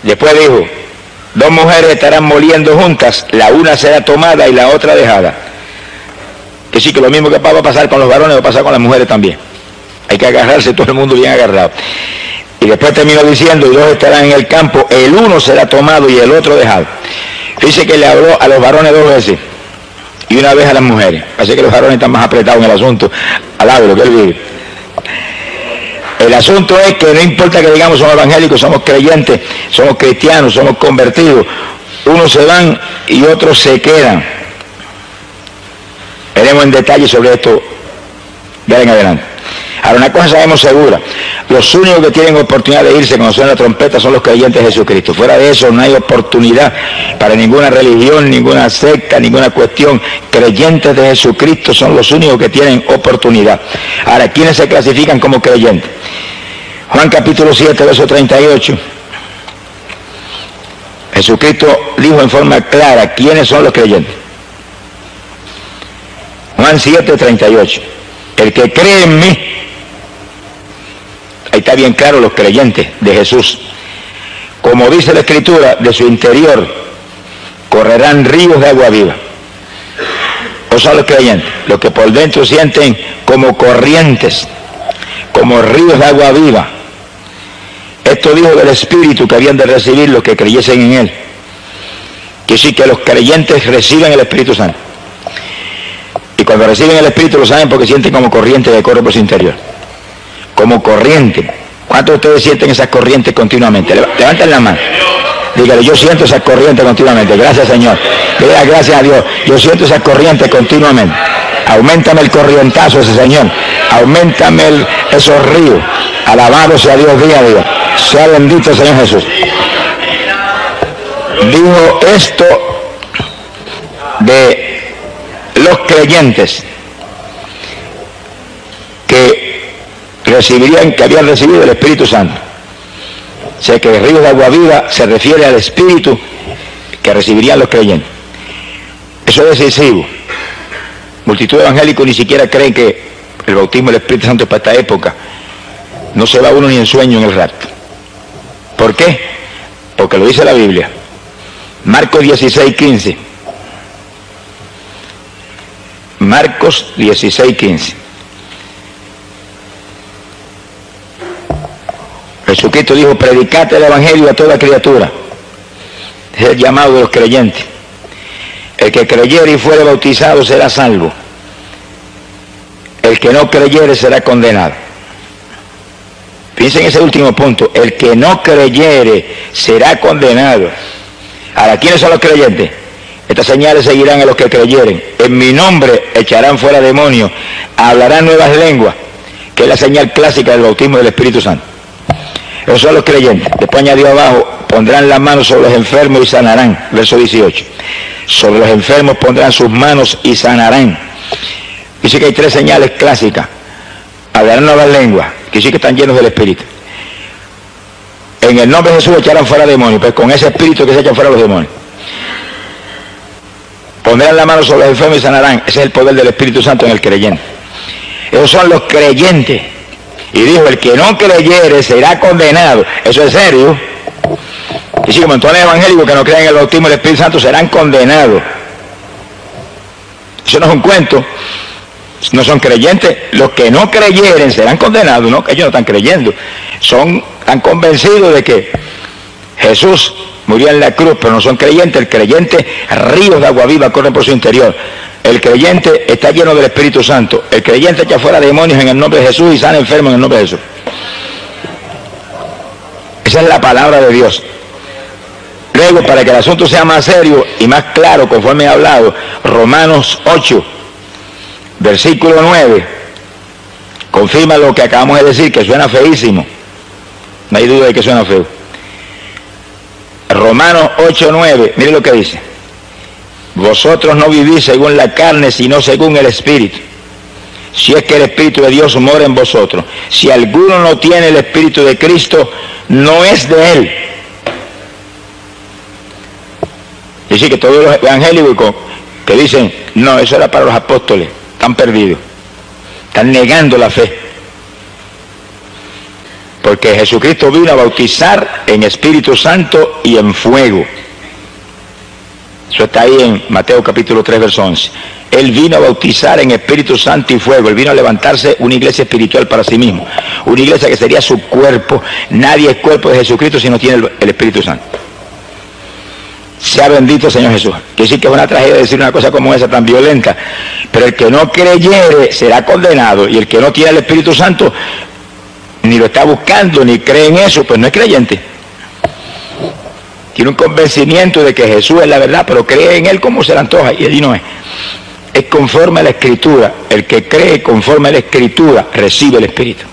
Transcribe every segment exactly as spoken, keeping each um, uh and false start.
Después dijo, dos mujeres estarán moliendo juntas, la una será tomada y la otra dejada. Que sí, que lo mismo que va a pasar con los varones va a pasar con las mujeres también. Hay que agarrarse todo el mundo bien agarrado. Y después terminó diciendo, y dos estarán en el campo, el uno será tomado y el otro dejado. Dice que le habló a los varones dos veces y una vez a las mujeres. Así que los varones están más apretados en el asunto, al lado de lo que él vive. El asunto es que no importa que digamos somos evangélicos, somos creyentes, somos cristianos, somos convertidos, unos se van y otros se quedan. Veremos en detalle sobre esto de ahí en adelante. Ahora, una cosa sabemos segura, los únicos que tienen oportunidad de irse cuando suena la trompeta son los creyentes de Jesucristo. Fuera de eso no hay oportunidad para ninguna religión, ninguna secta, ninguna cuestión. Creyentes de Jesucristo son los únicos que tienen oportunidad. Ahora, ¿quiénes se clasifican como creyentes? Juan capítulo siete, verso treinta y ocho. Jesucristo dijo en forma clara quiénes son los creyentes. Juan siete, treinta y ocho. El que cree en mí, ahí está bien claro los creyentes de Jesús. Como dice la Escritura, de su interior correrán ríos de agua viva. O son los creyentes, los que por dentro sienten como corrientes, como ríos de agua viva. Esto dijo del Espíritu que habían de recibir los que creyesen en Él. Que sí, que los creyentes reciben el Espíritu Santo. Y cuando reciben el Espíritu lo saben porque sienten como corriente que corre por su interior. Como corriente. ¿Cuántos de ustedes sienten esas corrientes continuamente? Levanten la mano. Dígale, yo siento esas corrientes continuamente. Gracias, Señor. Diga, gracias a Dios. Yo siento esas corrientes continuamente. Auméntame el corrientazo ese Señor. Auméntame el, esos ríos. Alabado sea Dios día a día. Sea bendito el Señor Jesús. Dijo esto de los creyentes que recibirían, que habían recibido el Espíritu Santo. O sea que el río de agua viva se refiere al Espíritu que recibirían los creyentes. Eso es decisivo. Multitud de evangélicos ni siquiera creen que el bautismo del Espíritu Santo es para esta época. No se va uno ni en sueño en el rapto. ¿Por qué? Porque lo dice la Biblia. Marcos dieciséis, quince. Marcos dieciséis, quince. Jesucristo dijo, predicate el Evangelio a toda criatura. Es el llamado de los creyentes. El que creyere y fuere bautizado será salvo. El que no creyere será condenado. Piensen en ese último punto. El que no creyere será condenado. Ahora, ¿quiénes son los creyentes? Estas señales seguirán a los que creyeren. En mi nombre echarán fuera demonios, hablarán nuevas lenguas, que es la señal clásica del bautismo del Espíritu Santo. Esos son los creyentes. Después añadió abajo, pondrán las manos sobre los enfermos y sanarán. Verso dieciocho. Sobre los enfermos pondrán sus manos y sanarán. Dice que hay tres señales clásicas. Hablarán nuevas lenguas, que sí que están llenos del Espíritu. En el nombre de Jesús echarán fuera demonios, pues con ese Espíritu que se echan fuera los demonios. Pondrán la mano sobre los enfermos y sanarán. Ese es el poder del Espíritu Santo en el creyente. Esos son los creyentes. Y dijo, el que no creyere será condenado. Eso es serio. Y si como en todos los evangélicos que no creen en el bautismo del Espíritu Santo serán condenados. Eso no es un cuento. No son creyentes. Los que no creyeren serán condenados. No, ellos no están creyendo. Son, están convencidos de que Jesús murió en la cruz, pero no son creyentes. El creyente, ríos de agua viva corren por su interior. El creyente está lleno del Espíritu Santo. El creyente echa fuera demonios en el nombre de Jesús y sana enfermos en el nombre de Jesús. Esa es la palabra de Dios. Luego, para que el asunto sea más serio y más claro, conforme he hablado, Romanos ocho, versículo nueve, confirma lo que acabamos de decir, que suena feísimo. No hay duda de que suena feo. Romanos ocho, nueve, mire lo que dice. Vosotros no vivís según la carne, sino según el Espíritu. Si es que el Espíritu de Dios mora en vosotros. Si alguno no tiene el Espíritu de Cristo, no es de Él. Es decir, que todos los evangélicos que dicen, no, eso era para los apóstoles, están perdidos. Están negando la fe. porque Jesucristo vino a bautizar en Espíritu Santo y en fuego. Eso está ahí en Mateo capítulo tres, verso once. Él vino a bautizar en Espíritu Santo y fuego. Él vino a levantarse una iglesia espiritual para sí mismo. Una iglesia que sería su cuerpo. Nadie es cuerpo de Jesucristo si no tiene el, el Espíritu Santo. Sea bendito Señor Jesús. Quiere decir que es una tragedia decir una cosa como esa tan violenta. Pero el que no creyere será condenado. Y el que no tiene el Espíritu Santo, ni lo está buscando, ni cree en eso, pues no es creyente. Tiene un convencimiento de que Jesús es la verdad, pero cree en Él como se le antoja, y allí no es. Es conforme a la Escritura. El que cree conforme a la Escritura recibe el Espíritu.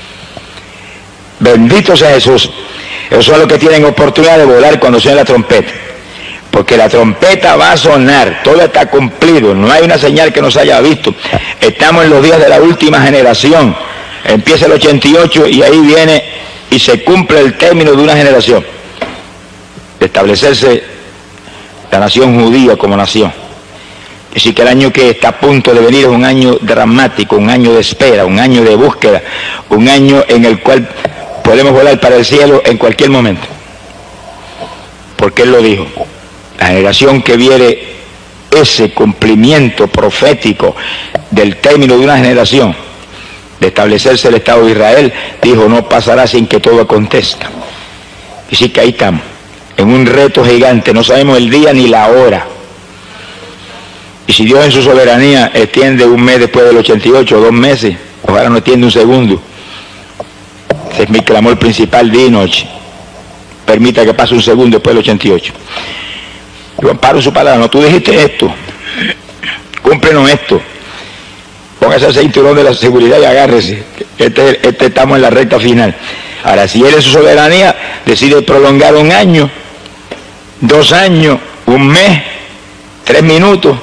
Bendito sea Jesús. Esos son los que tienen oportunidad de volar cuando suene la trompeta. Porque la trompeta va a sonar, todo está cumplido, no hay una señal que no se haya visto. Estamos en los días de la última generación. Empieza el ochenta y ocho y ahí viene y se cumple el término de una generación. De establecerse la nación judía como nación. Así que el año que está a punto de venir es un año dramático, un año de espera, un año de búsqueda, un año en el cual podemos volar para el cielo en cualquier momento. Porque Él lo dijo. La generación que viere ese cumplimiento profético del término de una generación, de establecerse el Estado de Israel, dijo, no pasará sin que todo acontezca. Y sí que ahí estamos, en un reto gigante, no sabemos el día ni la hora. Y si Dios en su soberanía extiende un mes después del ochenta y ocho, dos meses, ojalá no extiende un segundo. Ese es mi clamor principal día y noche. Permita que pase un segundo después del ochenta y ocho. Yo amparo su palabra, no, tú dijiste esto, cúmplenos esto. Póngase el cinturón de la seguridad y agárrese. Este, este estamos en la recta final. Ahora, si Él en su soberanía decide prolongar un año, dos años, un mes, tres minutos,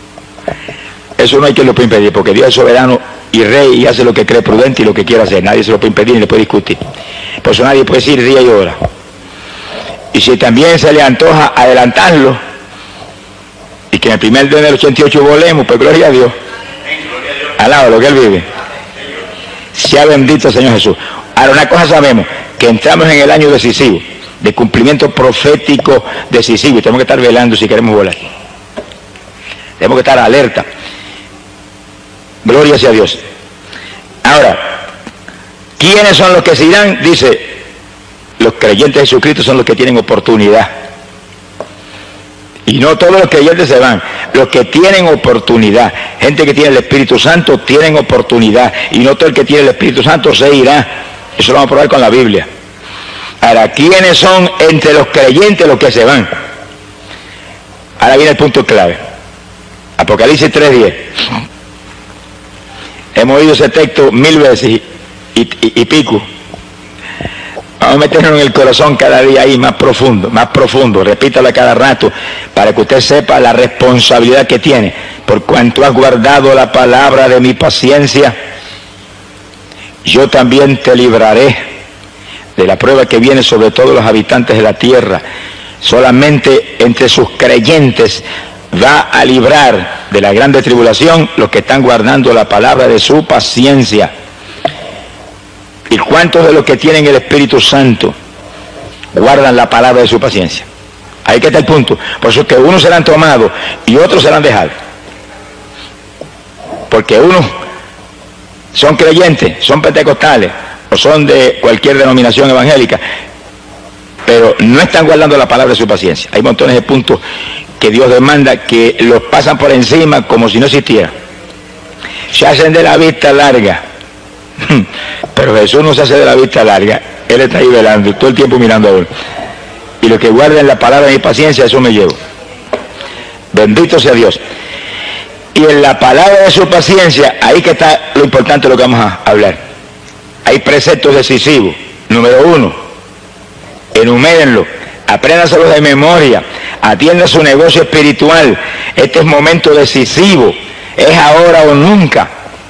eso no hay quien lo pueda impedir, porque Dios es soberano y rey y hace lo que cree prudente y lo que quiera hacer. Nadie se lo puede impedir ni le puede discutir. Por eso nadie puede decir día y hora. Y si también se le antoja adelantarlo, y que en el primer día del ochenta y ocho volemos, pues gloria a Dios. Al lado de lo que Él vive. Sea bendito el Señor Jesús. Ahora, una cosa sabemos, que entramos en el año decisivo, de cumplimiento profético decisivo, y tenemos que estar velando si queremos volar. Tenemos que estar alerta. Gloria sea a Dios. Ahora, ¿quiénes son los que se irán? Dice, los creyentes de Jesucristo son los que tienen oportunidad. Y no todos los creyentes se van, los que tienen oportunidad. Gente que tiene el Espíritu Santo tienen oportunidad. Y no todo el que tiene el Espíritu Santo se irá. Eso lo vamos a probar con la Biblia. Ahora, ¿quiénes son entre los creyentes los que se van? Ahora viene el punto clave. Apocalipsis tres diez. Hemos oído ese texto mil veces y, y, y pico. Vamos a meternos en el corazón cada día ahí más profundo, más profundo. Repítalo a cada rato para que usted sepa la responsabilidad que tiene. Por cuanto has guardado la palabra de mi paciencia, yo también te libraré de la prueba que viene sobre todos los habitantes de la tierra. Solamente entre sus creyentes va a librar de la grande tribulación los que están guardando la palabra de su paciencia. ¿Y cuántos de los que tienen el Espíritu Santo guardan la palabra de su paciencia? Ahí que está el punto. Por eso es que unos serán tomados y otros serán dejados. Porque unos son creyentes, son pentecostales o son de cualquier denominación evangélica, pero no están guardando la palabra de su paciencia. Hay montones de puntos que Dios demanda que los pasan por encima como si no existiera. Se hacen de la vista larga. Pero Jesús no se hace de la vista larga. Él está ahí velando, todo el tiempo mirando a Él. Y los que guarden la palabra de mi paciencia, eso me llevo. Bendito sea Dios. Y en la palabra de su paciencia, ahí que está lo importante de lo que vamos a hablar. Hay preceptos decisivos. Número uno, enumérenlo, apréndanselos de memoria, atienda su negocio espiritual. Este es momento decisivo, es ahora o nunca.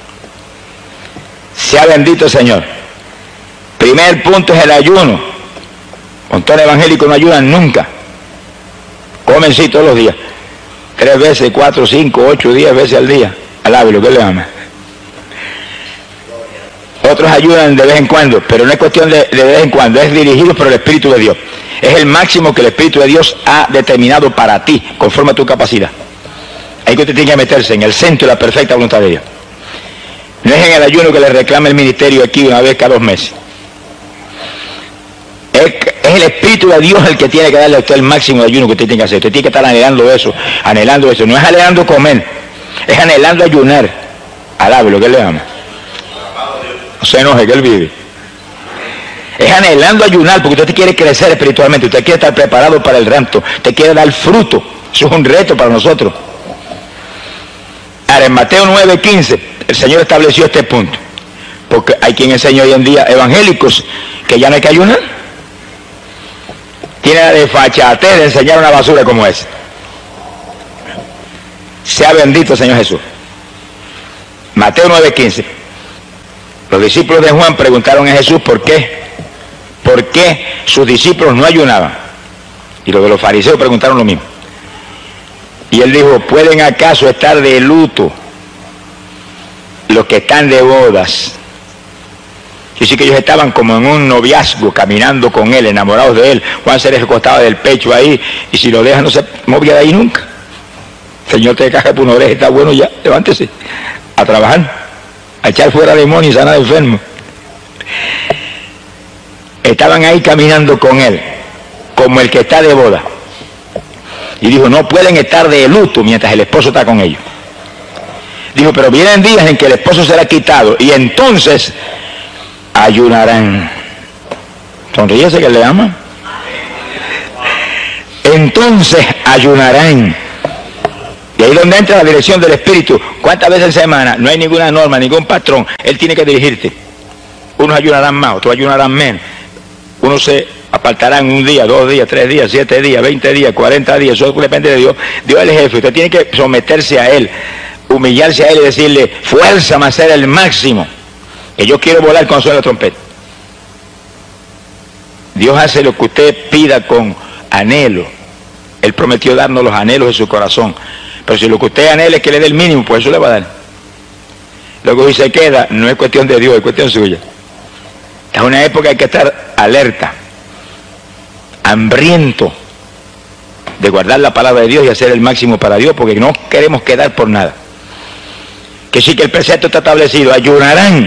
Sea bendito el Señor. Primer punto es el ayuno. Montones evangélicos no ayunan nunca. Comen sí todos los días. Tres veces, cuatro, cinco, ocho, diez veces al día. Alábelo, ¿qué le llama? Otros ayunan de vez en cuando, pero no es cuestión de, de vez en cuando, es dirigido por el Espíritu de Dios. Es el máximo que el Espíritu de Dios ha determinado para ti, conforme a tu capacidad. Ahí que usted tiene que meterse en el centro de la perfecta voluntad de Dios. No es en el ayuno que le reclama el ministerio aquí una vez cada dos meses. Es, es el Espíritu de Dios el que tiene que darle a usted el máximo de ayuno que usted tiene que hacer. Usted tiene que estar anhelando eso, anhelando eso. No es anhelando comer, es anhelando ayunar. Alabe lo que él le ama. No se enoje que él vive. Es anhelando ayunar porque usted quiere crecer espiritualmente, usted quiere estar preparado para el rapto, usted quiere dar fruto. Eso es un reto para nosotros. Ahora en Mateo nueve quince el Señor estableció este punto, porque hay quien enseña hoy en día evangélicos que ya no hay que ayunar. Tiene la desfachatez de enseñar una basura como esa. Sea bendito Señor Jesús. Mateo nueve quince. Los discípulos de Juan preguntaron a Jesús por qué, por qué sus discípulos no ayunaban. Y los de los fariseos preguntaron lo mismo. Y él dijo, ¿pueden acaso estar de luto los que están de bodas? Y sí que ellos estaban como en un noviazgo, caminando con él, enamorados de él. Juan se les recostaba del pecho ahí, y si lo dejan no se movía de ahí nunca. Señor, te caja por una oreja, está bueno ya, levántese a trabajar, a echar fuera demonios y sanar enfermos. Estaban ahí caminando con él, como el que está de boda. Y dijo, no pueden estar de luto mientras el esposo está con ellos. Dijo, pero vienen días en que el esposo será quitado, y entonces ayunarán. Sonríese que le ama. Entonces ayunarán. Y ahí donde entra la dirección del Espíritu. ¿Cuántas veces en semana? No hay ninguna norma, ningún patrón. Él tiene que dirigirte. Unos ayunarán más, otros ayunarán menos. Unos se apartarán un día, dos días, tres días, siete días, veinte días, cuarenta días. Eso depende de Dios. Dios es el jefe. Usted tiene que someterse a Él, humillarse a Él y decirle, fuérzame a hacer el máximo. Que yo quiero volar con suena la trompeta. Dios hace lo que usted pida con anhelo. Él prometió darnos los anhelos de su corazón. Pero si lo que usted anhela es que le dé el mínimo, pues eso le va a dar. Lo que hoy se queda no es cuestión de Dios, es cuestión suya. Es una época que hay que estar alerta, hambriento de guardar la palabra de Dios y hacer el máximo para Dios, porque no queremos quedar por nada. Que sí que el precepto está establecido, ayunarán.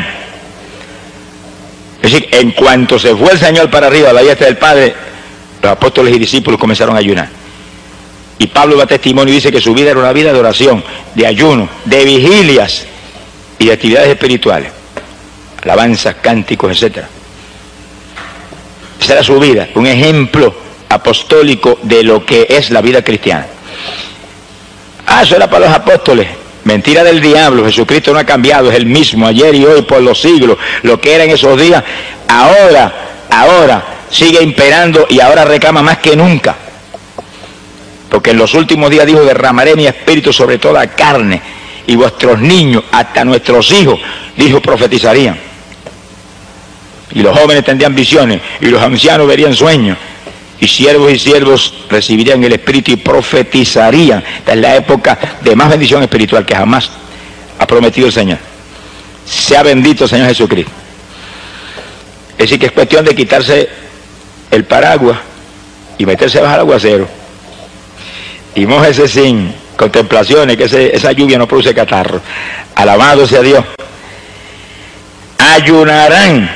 Es decir, en cuanto se fue el Señor para arriba a la diestra del Padre, los apóstoles y discípulos comenzaron a ayunar. Y Pablo da testimonio y dice que su vida era una vida de oración, de ayuno, de vigilias y de actividades espirituales, alabanzas, cánticos, etcétera. Esa era su vida, un ejemplo apostólico de lo que es la vida cristiana. Ah, eso era para los apóstoles. Mentira del diablo. Jesucristo no ha cambiado, es el mismo ayer y hoy por los siglos. Lo que era en esos días, ahora, ahora sigue imperando y ahora reclama más que nunca. Porque en los últimos días dijo, derramaré mi espíritu sobre toda carne, y vuestros niños, hasta nuestros hijos, dijo, profetizarían. Y los jóvenes tendrían visiones, y los ancianos verían sueños, y siervos y siervos recibirían el espíritu y profetizarían. Esta es la época de más bendición espiritual que jamás ha prometido el Señor. Sea bendito el Señor Jesucristo. Es decir, que es cuestión de quitarse el paraguas y meterse bajo el aguacero. Y mójese sin contemplaciones, que ese, esa lluvia no produce catarro. Alabado sea Dios. Ayunarán.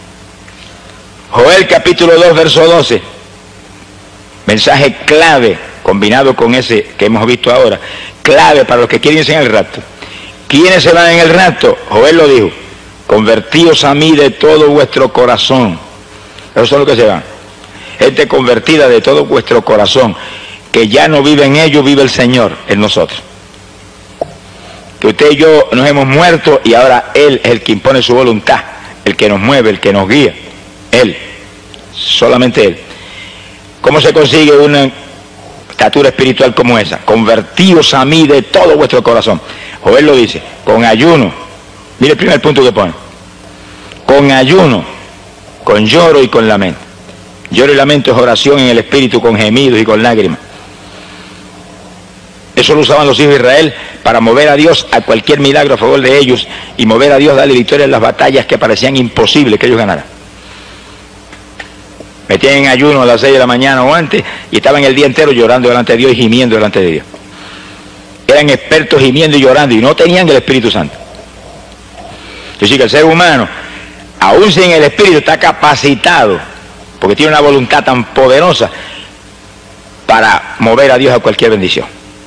Joel capítulo dos, verso doce. Mensaje clave, combinado con ese que hemos visto ahora. Clave para los que quieren irse en el rapto. ¿Quiénes se van en el rapto? Joel lo dijo. Convertíos a mí de todo vuestro corazón. Esos son los que se van. Gente convertida de todo vuestro corazón. Que ya no vive en ellos, vive el Señor en nosotros. Que usted y yo nos hemos muerto y ahora Él es el que impone su voluntad, el que nos mueve, el que nos guía. Él, solamente Él. ¿Cómo se consigue una estatura espiritual como esa? Convertíos a mí de todo vuestro corazón. Joel lo dice, con ayuno. Mire el primer punto que pone. Con ayuno, con lloro y con lamento. Lloro y lamento es oración en el espíritu con gemidos y con lágrimas. Eso lo usaban los hijos de Israel para mover a Dios a cualquier milagro a favor de ellos y mover a Dios, darle victoria en las batallas que parecían imposibles que ellos ganaran. Metían en ayuno a las seis de la mañana o antes y estaban el día entero llorando delante de Dios y gimiendo delante de Dios. Eran expertos gimiendo y llorando y no tenían el Espíritu Santo. Yo sí que el ser humano, aún sin el Espíritu, está capacitado, porque tiene una voluntad tan poderosa para mover a Dios a cualquier bendición.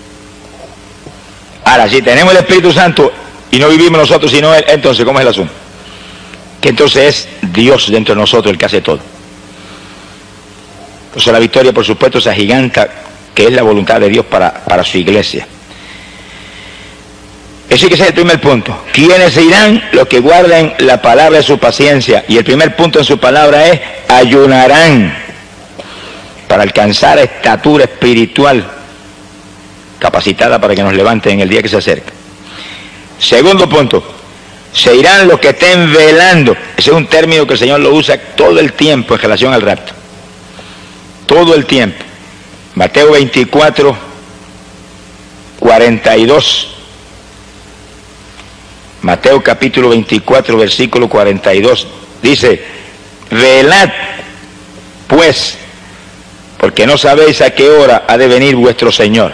Ahora, si tenemos el Espíritu Santo y no vivimos nosotros sino Él, entonces, ¿cómo es el asunto? Que entonces es Dios dentro de nosotros el que hace todo. Entonces la victoria, por supuesto, se agiganta, que es la voluntad de Dios para, para su iglesia. Ese que es el primer punto. ¿Quiénes irán? Los que guarden la palabra de su paciencia. Y el primer punto en su palabra es: ayunarán para alcanzar estatura espiritual capacitada para que nos levanten en el día que se acerca. Segundo punto: se irán los que estén velando. Ese es un término que el Señor lo usa todo el tiempo en relación al rapto. Todo el tiempo. Mateo veinticuatro, cuarenta y dos. Mateo capítulo veinticuatro, versículo cuarenta y dos. Dice: velad, pues, porque no sabéis a qué hora ha de venir vuestro Señor.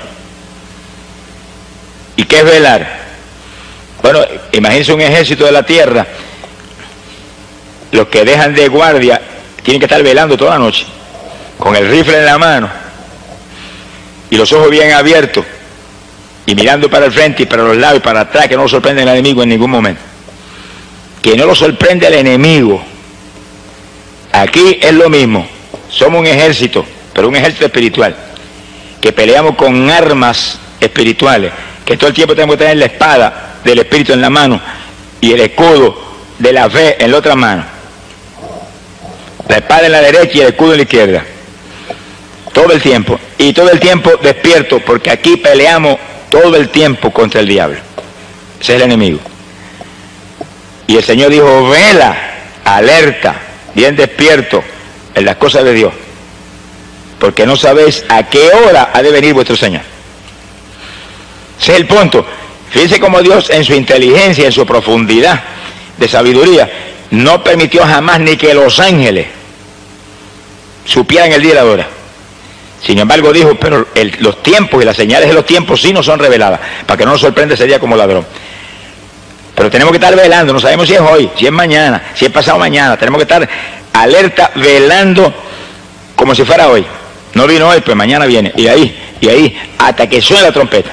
¿Y qué es velar? Bueno, imagínense un ejército de la tierra. Los que dejan de guardia tienen que estar velando toda la noche, con el rifle en la mano y los ojos bien abiertos y mirando para el frente y para los lados y para atrás, que no lo sorprende el enemigo en ningún momento. Que no lo sorprende el enemigo. Aquí es lo mismo. Somos un ejército, pero un ejército espiritual, que peleamos con armas espirituales, que todo el tiempo tenemos que tener la espada del Espíritu en la mano y el escudo de la fe en la otra mano. La espada en la derecha y el escudo en la izquierda. Todo el tiempo. Y todo el tiempo despierto, porque aquí peleamos todo el tiempo contra el diablo. Ese es el enemigo. Y el Señor dijo: vela, alerta, bien despierto en las cosas de Dios, porque no sabéis a qué hora ha de venir vuestro Señor. Ese es el punto. Fíjense cómo Dios, en su inteligencia, en su profundidad de sabiduría, no permitió jamás ni que los ángeles supieran el día y la hora. Sin embargo dijo: pero el, los tiempos y las señales de los tiempos sí nos son reveladas, para que no nos sorprenda ese día como ladrón. Pero tenemos que estar velando, no sabemos si es hoy, si es mañana, si es pasado mañana. Tenemos que estar alerta, velando, como si fuera hoy. No vino hoy, pues mañana viene. Y ahí, y ahí, hasta que suene la trompeta.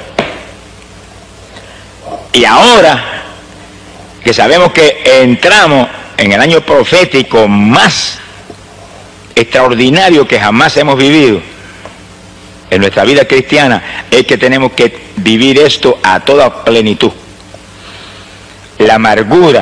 Y ahora que sabemos que entramos en el año profético más extraordinario que jamás hemos vivido en nuestra vida cristiana, es que tenemos que vivir esto a toda plenitud. La amargura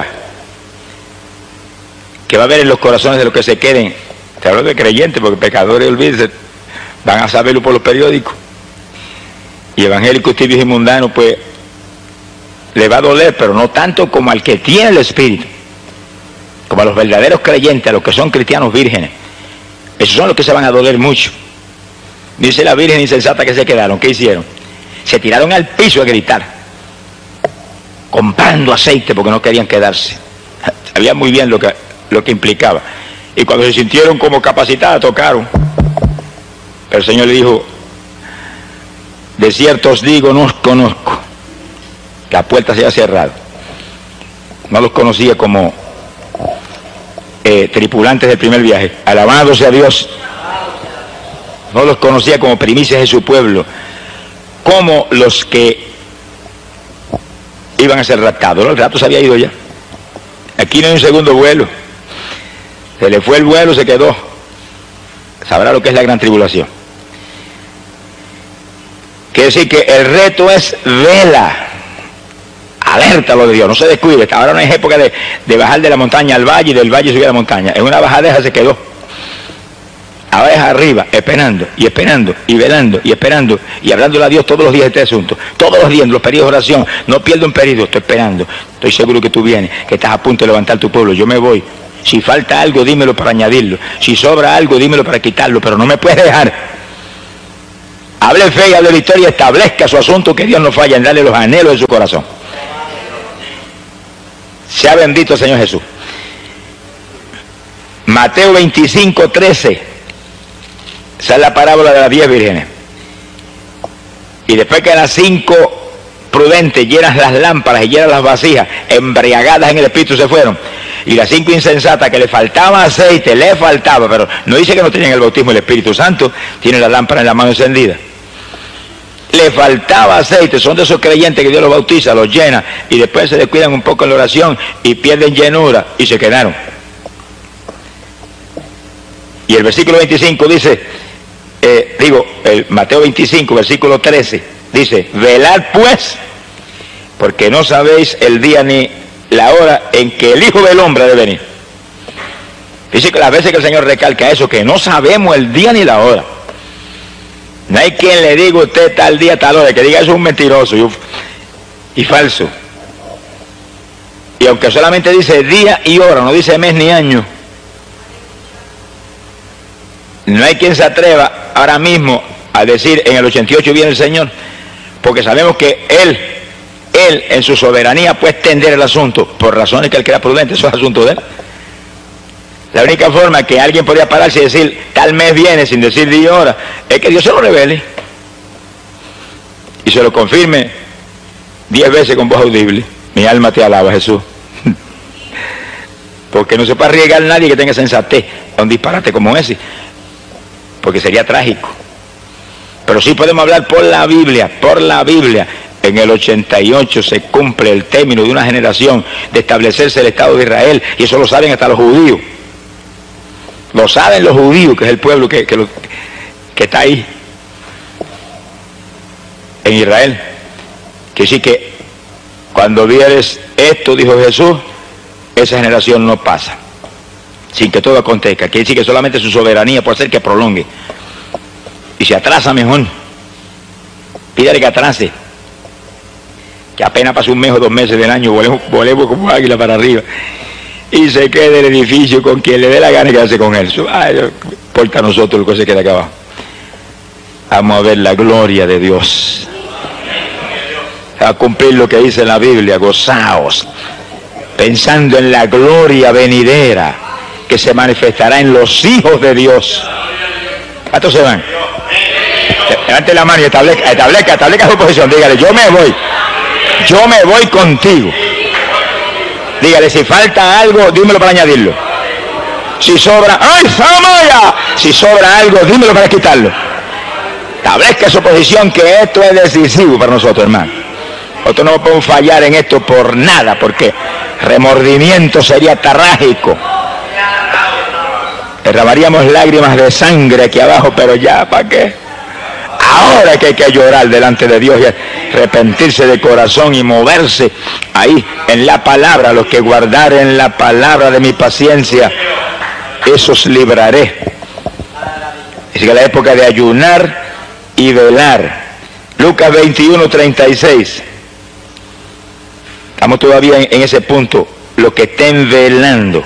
que va a haber en los corazones de los que se queden, te hablo de creyentes, porque pecadores, olvídense, van a saberlo por los periódicos. Y evangélicos tibios y mundanos, pues, le va a doler, pero no tanto como al que tiene el Espíritu, como a los verdaderos creyentes, a los que son cristianos vírgenes. Esos son los que se van a doler mucho. Dice la virgen insensata que se quedaron. ¿Qué hicieron? Se tiraron al piso a gritar, comprando aceite porque no querían quedarse. Sabían muy bien lo que, lo que implicaba. Y cuando se sintieron como capacitadas, tocaron. Pero el Señor le dijo: de cierto os digo, no os conozco. La puerta se ha cerrado. No los conocía como eh, tripulantes del primer viaje. Alabado sea Dios. No los conocía como primicias de su pueblo, como los que iban a ser raptados. ¿No? El rapto se había ido ya. Aquí no hay un segundo vuelo. Se le fue el vuelo, se quedó. Sabrá lo que es la gran tribulación. Quiere decir que el reto es vela. Alerta lo de Dios, no se descuide. Ahora no es época de, de bajar de la montaña al valle y del valle subir a la montaña. En una bajadeja se quedó. Ahora es arriba, esperando, y esperando, y velando, y esperando, y hablándole a Dios todos los días de este asunto. Todos los días, en los periodos de oración. No pierdo un periodo, estoy esperando. Estoy seguro que tú vienes, que estás a punto de levantar tu pueblo. Yo me voy. Si falta algo, dímelo para añadirlo. Si sobra algo, dímelo para quitarlo, pero no me puedes dejar. Hable fe y hable victoria, establezca su asunto, que Dios no falla en darle los anhelos de su corazón. Sea bendito el Señor Jesús. Mateo veinticinco, trece. Esa es la parábola de las diez vírgenes. Y después que las cinco prudentes llenas las lámparas y llenas las vasijas, embriagadas en el espíritu, se fueron, y las cinco insensatas, que le faltaba aceite, le faltaba, pero no dice que no tenían el bautismo del Espíritu Santo, tienen la lámpara en la mano encendida, le faltaba aceite, son de esos creyentes que Dios los bautiza, los llena, y después se descuidan un poco en la oración y pierden llenura y se quedaron. Y el versículo veinticinco dice, eh, digo, el Mateo veinticinco, versículo trece, dice, velad pues, porque no sabéis el día ni la hora en que el Hijo del Hombre ha de venir. Dice que las veces que el Señor recalca eso, que no sabemos el día ni la hora. No hay quien le diga a usted tal día, tal hora, que diga eso es un mentiroso y, un, y falso. Y aunque solamente dice día y hora, no dice mes ni año, no hay quien se atreva ahora mismo a decir en el ochenta y ocho viene el Señor, porque sabemos que Él, Él en su soberanía puede extender el asunto, por razones que Él crea prudente, eso es asunto de Él. La única forma que alguien podría pararse y decir, tal mes viene, sin decir día y hora, es que Dios se lo revele y se lo confirme diez veces con voz audible. Mi alma te alaba, Jesús. Porque no se puede arriesgar nadie que tenga sensatez a un disparate como ese, porque sería trágico. Pero sí podemos hablar por la Biblia, por la Biblia. En el ochenta y ocho se cumple el término de una generación de establecerse el Estado de Israel, y eso lo saben hasta los judíos. Lo saben los judíos, que es el pueblo que, que, lo, que está ahí en Israel. Que sí que cuando vieres esto, dijo Jesús, esa generación no pasa sin que todo acontezca. Quiere decir que solamente su soberanía puede hacer que prolongue. Y si atrasa, mejor. Pídale que atrase. Que apenas pase un mes o dos meses del año, volemos, volemos como águila para arriba. Y se quede el edificio con quien le dé la gana y quedarse con él. Ay, importa a nosotros lo que se queda acá abajo. Vamos a ver la gloria de Dios. A cumplir lo que dice la Biblia, gozaos, pensando en la gloria venidera que se manifestará en los hijos de Dios. ¿Cuántos se van? Levante la mano y establezca, establezca, establezca su posición. Dígale, yo me voy. Yo me voy contigo. Dígale, si falta algo, dímelo para añadirlo. Si sobra, ¡ay, Samaya! Si sobra algo, dímelo para quitarlo. Establezca su posición, que esto es decisivo para nosotros, hermano. Nosotros no podemos fallar en esto por nada, porque remordimiento sería trágico. Derramaríamos lágrimas de sangre aquí abajo, pero ya, ¿para qué? Ahora es que hay que llorar delante de Dios y arrepentirse de corazón y moverse ahí en la palabra. Los que guardaren la palabra de mi paciencia, esos libraré. Es que la época de ayunar y velar. Lucas veintiuno, treinta y seis. Estamos todavía en, en ese punto. Los que estén velando.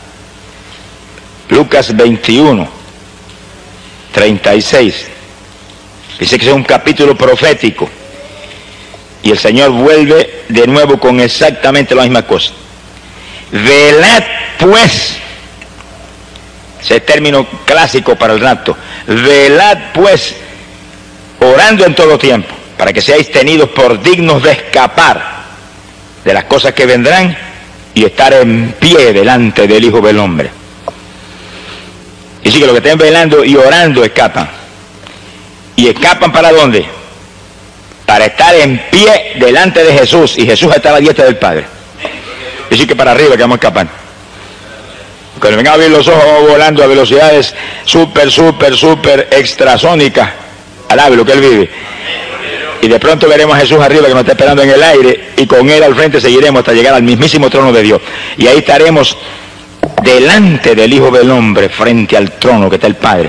Lucas veintiuno, treinta y seis. Dice que es un capítulo profético. Y el Señor vuelve de nuevo con exactamente la misma cosa. Velad pues. Ese es término clásico para el rapto. Velad pues, orando en todo tiempo, para que seáis tenidos por dignos de escapar de las cosas que vendrán y estar en pie delante del Hijo del Hombre. Y sí que los que estén velando y orando escapan. ¿Y escapan para dónde? Para estar en pie delante de Jesús, y Jesús está a la diestra del Padre. Y sí que para arriba que vamos a escapar. Cuando vengan a abrir los ojos, vamos volando a velocidades súper, súper, súper extrasónicas. Alabe lo que Él vive. Y de pronto veremos a Jesús arriba, que nos está esperando en el aire, y con Él al frente seguiremos hasta llegar al mismísimo trono de Dios. Y ahí estaremos delante del Hijo del Hombre, frente al trono que está el Padre.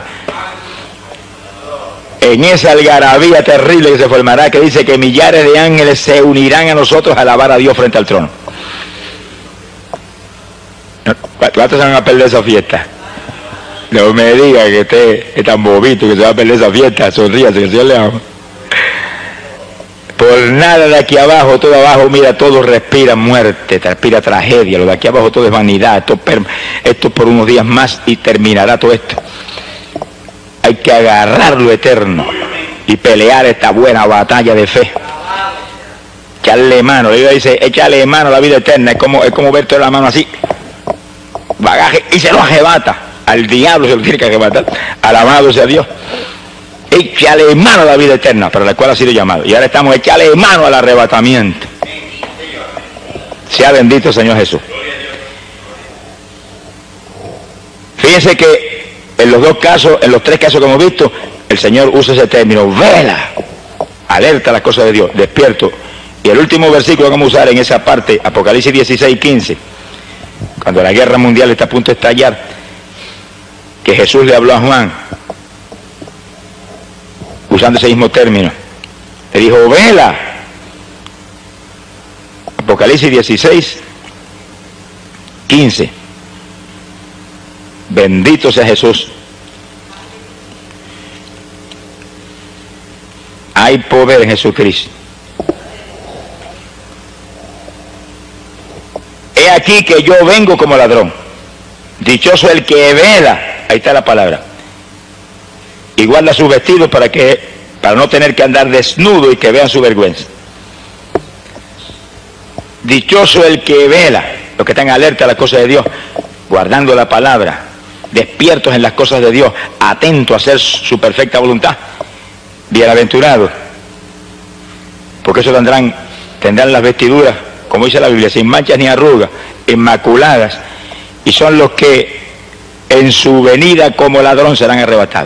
En esa algarabía terrible que se formará, que dice que millares de ángeles se unirán a nosotros a alabar a Dios frente al trono. ¿Cuántos se van a perder esa fiesta? No me diga que usted es tan bobito que se va a perder esa fiesta. Sonríase, que el Señor le ama. Por nada de aquí abajo, todo abajo, mira, todo respira muerte, respira tragedia. Lo de aquí abajo todo es vanidad. Esto, esto por unos días más y terminará todo esto. Hay que agarrar lo eterno y pelear esta buena batalla de fe. Echarle mano. La Biblia dice, échale mano a la vida eterna. Es como, es como ver toda la mano así. Bagaje, y se lo arrebata. Al diablo se lo tiene que arrebatar. Alabado sea Dios. Échale mano a la vida eterna, para la cual ha sido llamado. Y ahora estamos, échale mano al arrebatamiento. Sea bendito el Señor Jesús. Fíjense que en los dos casos, en los tres casos que hemos visto, el Señor usa ese término, vela, alerta a las cosas de Dios, despierto. Y el último versículo que vamos a usar en esa parte, Apocalipsis dieciséis, quince, cuando la guerra mundial está a punto de estallar, que Jesús le habló a Juan, usando ese mismo término, le dijo, vela. Apocalipsis dieciséis, quince. Bendito sea Jesús. Hay poder en Jesucristo. He aquí que yo vengo como ladrón. Dichoso el que vela. Ahí está la palabra. Y guarda sus vestidos para que, para no tener que andar desnudo y que vean su vergüenza. Dichoso el que vela, los que están alerta a las cosas de Dios, guardando la palabra, despiertos en las cosas de Dios, atentos a hacer su perfecta voluntad. Bienaventurados, porque eso tendrán, tendrán las vestiduras, como dice la Biblia, sin manchas ni arrugas, inmaculadas, y son los que en su venida como ladrón serán arrebatados.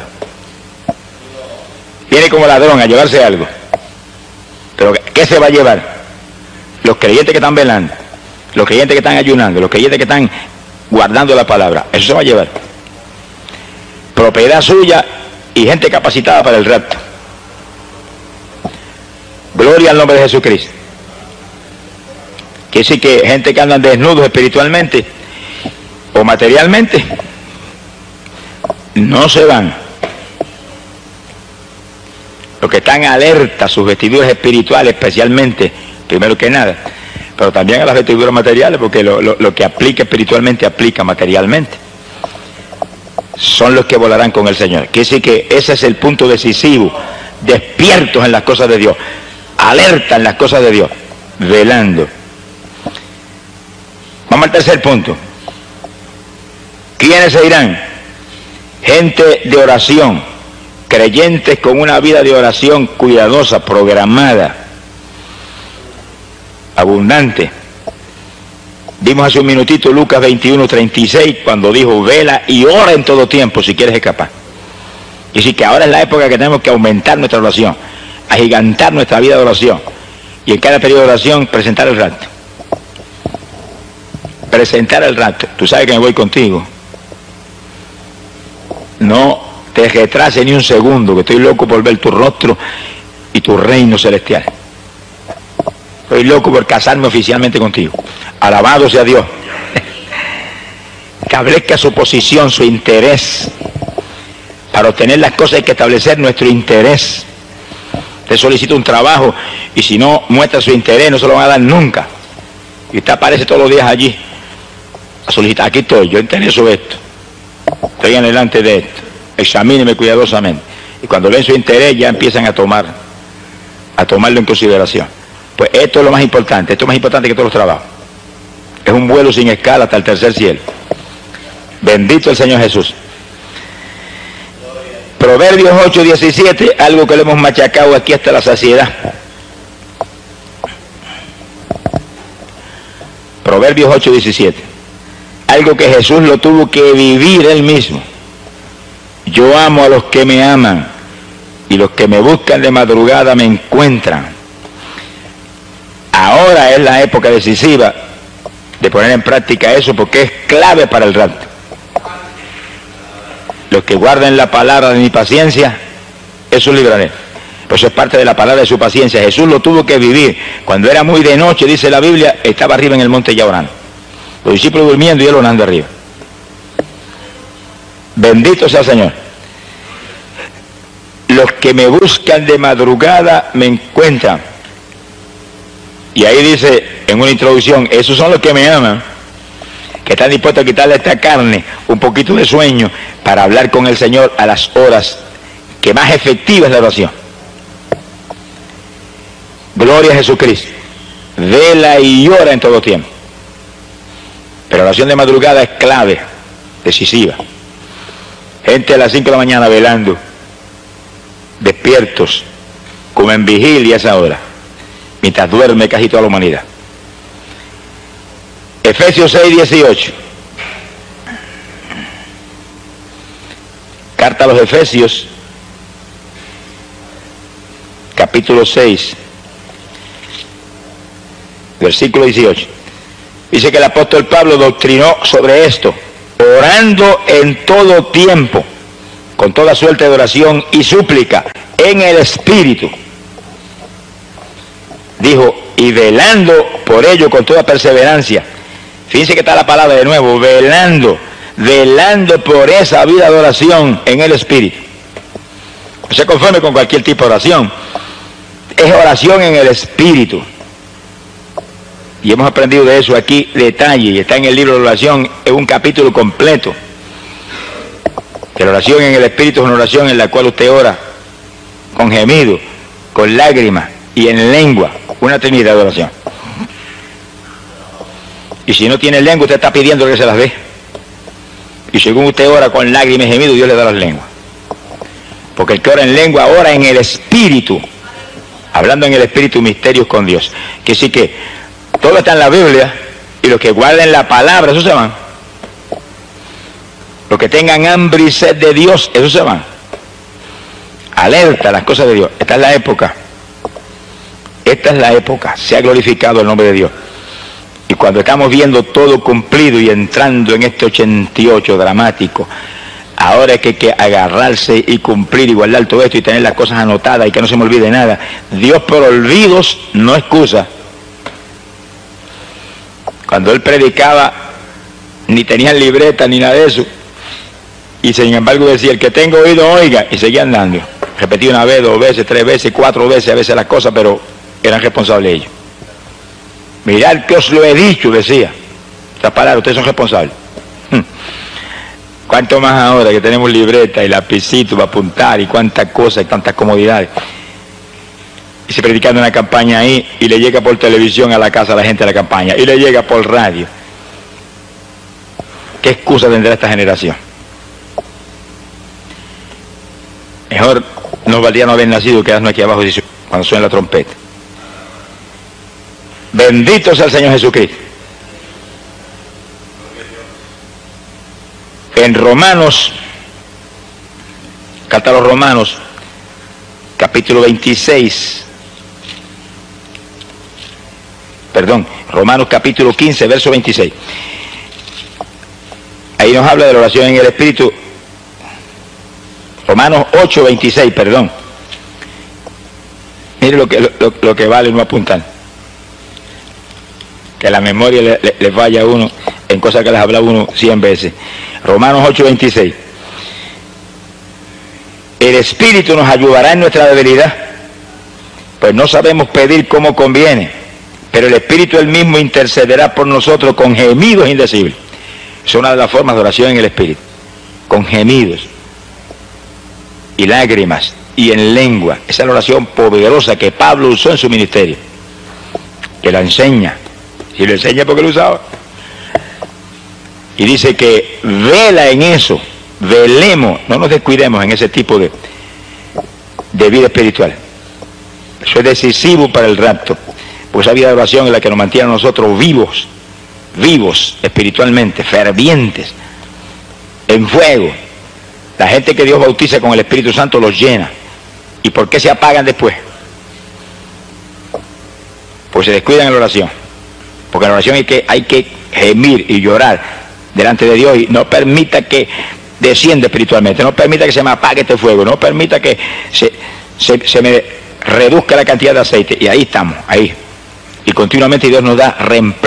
Viene como ladrón a llevarse algo. Pero ¿qué se va a llevar? Los creyentes que están velando, los creyentes que están ayunando, los creyentes que están guardando la palabra. Eso se va a llevar. Propiedad suya y gente capacitada para el rapto. Gloria al nombre de Jesucristo. Quiere decir que gente que andan desnudos espiritualmente o materialmente no se van. Los que están alerta a sus vestiduras espirituales, especialmente, primero que nada, pero también a las vestiduras materiales, porque lo, lo, lo que aplica espiritualmente aplica materialmente, son los que volarán con el Señor. Quiere decir que ese es el punto decisivo, despiertos en las cosas de Dios, alerta en las cosas de Dios, velando. Vamos al tercer punto. ¿Quiénes se irán? Gente de oración, creyentes con una vida de oración cuidadosa, programada, abundante. Vimos hace un minutito Lucas veintiuno, treinta y seis, cuando dijo, vela y ora en todo tiempo si quieres escapar. Y sí que ahora es la época que tenemos que aumentar nuestra oración, agigantar nuestra vida de oración, y en cada periodo de oración presentar el rapto. Presentar el rapto. Tú sabes que me voy contigo. No te retrases ni un segundo, que estoy loco por ver tu rostro y tu reino celestial. Estoy loco por casarme oficialmente contigo. Alabado sea Dios. Establezca su posición, su interés. Para obtener las cosas hay que establecer nuestro interés. Te solicita un trabajo y si no muestra su interés no se lo van a dar nunca. Y usted aparece todos los días allí a solicitar, aquí estoy, yo intereso esto. Estoy en delante de esto. Examíneme cuidadosamente. Y cuando ven su interés ya empiezan a tomar, a tomarlo en consideración. Pues esto es lo más importante, esto es más importante que todos los trabajos. Es un vuelo sin escala hasta el tercer cielo. Bendito el Señor Jesús. Proverbios ocho, diecisiete, algo que le hemos machacado aquí hasta la saciedad. Proverbios ocho, diecisiete. Algo que Jesús lo tuvo que vivir él mismo. Yo amo a los que me aman y los que me buscan de madrugada me encuentran. Ahora es la época decisiva de poner en práctica eso porque es clave para el rapto. Los que guarden la palabra de mi paciencia, eso libraré. Pues eso es parte de la palabra de su paciencia. Jesús lo tuvo que vivir. Cuando era muy de noche, dice la Biblia, estaba arriba en el monte ya orando. Los discípulos durmiendo y él orando arriba. Bendito sea el Señor. Los que me buscan de madrugada me encuentran. Y ahí dice en una introducción, esos son los que me aman, que están dispuestos a quitarle a esta carne un poquito de sueño para hablar con el Señor a las horas que más efectiva es la oración. Gloria a Jesucristo. Vela y ora en todo tiempo. Pero la oración de madrugada es clave, decisiva. Gente a las cinco de la mañana velando, despiertos, como en vigilia a esa hora, mientras duerme casi toda la humanidad. Efesios seis, dieciocho. Carta a los Efesios, capítulo seis, versículo dieciocho. Dice que el apóstol Pablo doctrinó sobre esto, orando en todo tiempo, con toda suerte de oración y súplica, en el Espíritu. Dijo, y velando por ello con toda perseverancia. Fíjense que está la palabra de nuevo, velando, velando por esa vida de oración en el Espíritu. No se conforme con cualquier tipo de oración, es oración en el Espíritu. Y hemos aprendido de eso aquí, detalle, y está en el libro de oración, es un capítulo completo. Que la oración en el Espíritu es una oración en la cual usted ora con gemido, con lágrimas y en lengua, una trinidad de oración. Y si no tiene lengua, usted está pidiendo que se las dé. Y según usted ora con lágrimas y gemido, Dios le da las lenguas. Porque el que ora en lengua, ora en el Espíritu, hablando en el Espíritu misterios con Dios. Que sí que todo está en la Biblia, y los que guarden la palabra, esos se van. Los que tengan hambre y sed de Dios, esos se van. Alerta a las cosas de Dios. Esta es la época. Esta es la época. Se ha glorificado el nombre de Dios. Y cuando estamos viendo todo cumplido y entrando en este ochenta y ocho dramático, ahora es que hay que agarrarse y cumplir y guardar todo esto y tener las cosas anotadas y que no se me olvide nada. Dios por olvidos no excusa. Cuando él predicaba, ni tenían libreta ni nada de eso. Y sin embargo decía, el que tenga oído oiga, y seguía andando. Repetía una vez, dos veces, tres veces, cuatro veces a veces las cosas, pero eran responsables ellos. Mirad que os lo he dicho, decía. Estas palabras, ustedes son responsables. Hmm. Cuánto más ahora que tenemos libreta y lapicito para apuntar y cuántas cosas y tantas comodidades. Y se predicando una campaña ahí y le llega por televisión a la casa a la gente de la campaña y le llega por radio. ¿Qué excusa tendrá esta generación? Mejor nos valdría no haber nacido, quedarnos aquí abajo cuando suena la trompeta. Bendito sea el Señor Jesucristo. En Romanos, carta a los Romanos, capítulo veintiséis, perdón, Romanos capítulo quince, verso veintiséis. Ahí nos habla de la oración en el Espíritu. Romanos ocho, veintiséis, perdón. Mire lo que, lo, lo que vale no apuntar. Que la memoria le, le, le falla a uno en cosas que les habla uno cien veces. Romanos ocho, veintiséis. El Espíritu nos ayudará en nuestra debilidad, pues no sabemos pedir como conviene, pero el Espíritu él mismo intercederá por nosotros con gemidos indecibles. Es una de las formas de oración en el Espíritu, con gemidos y lágrimas y en lengua. Esa es la oración poderosa que Pablo usó en su ministerio, que la enseña, y lo enseña porque lo usaba. Y dice que vela en eso, velemos, no nos descuidemos en ese tipo de, de vida espiritual. Eso es decisivo para el rapto, pues esa vida de oración es la que nos mantiene a nosotros vivos, vivos espiritualmente, fervientes, en fuego. La gente que Dios bautiza con el Espíritu Santo los llena. ¿Y por qué se apagan después? Pues se descuidan en la oración. Porque en la oración hay que, hay que gemir y llorar delante de Dios y no permita que descienda espiritualmente, no permita que se me apague este fuego, no permita que se, se, se me reduzca la cantidad de aceite. Y ahí estamos, ahí. Y continuamente Dios nos da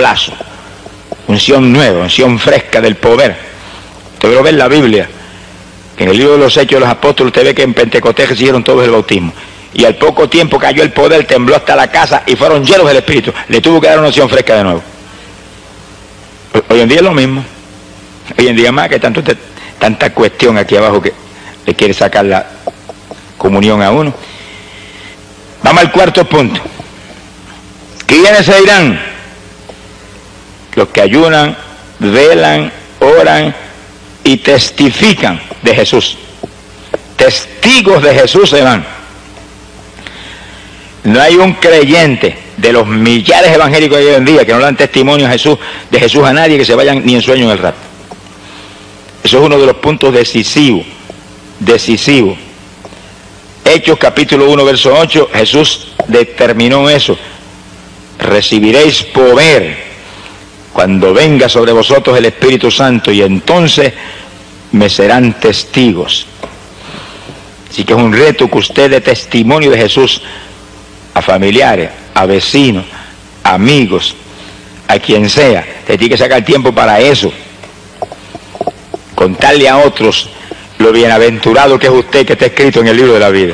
reemplazo, unción nueva, unción fresca del poder. Usted lo ve en la Biblia. En el libro de los Hechos de los Apóstoles usted ve que en Pentecostés recibieron todos el bautismo. Y al poco tiempo cayó el poder, tembló hasta la casa y fueron llenos del Espíritu. Le tuvo que dar una unción fresca de nuevo. Hoy en día es lo mismo. Hoy en día más que tanto, tanta cuestión aquí abajo que le quiere sacar la comunión a uno. Vamos al cuarto punto. ¿Quiénes se irán? Los que ayunan, velan, oran y testifican de Jesús. Testigos de Jesús se van. No hay un creyente de los millares evangélicos de hoy en día que no le dan testimonio a Jesús, de Jesús a nadie, que se vayan ni en sueño en el rato. Eso es uno de los puntos decisivos, decisivos. Hechos capítulo uno, verso ocho, Jesús determinó eso. Recibiréis poder cuando venga sobre vosotros el Espíritu Santo y entonces me serán testigos. Así que es un reto que usted dé testimonio de Jesús a familiares, a vecinos, amigos, a quien sea. Te tiene que sacar tiempo para eso. Contarle a otros lo bienaventurado que es usted, que está escrito en el libro de la vida.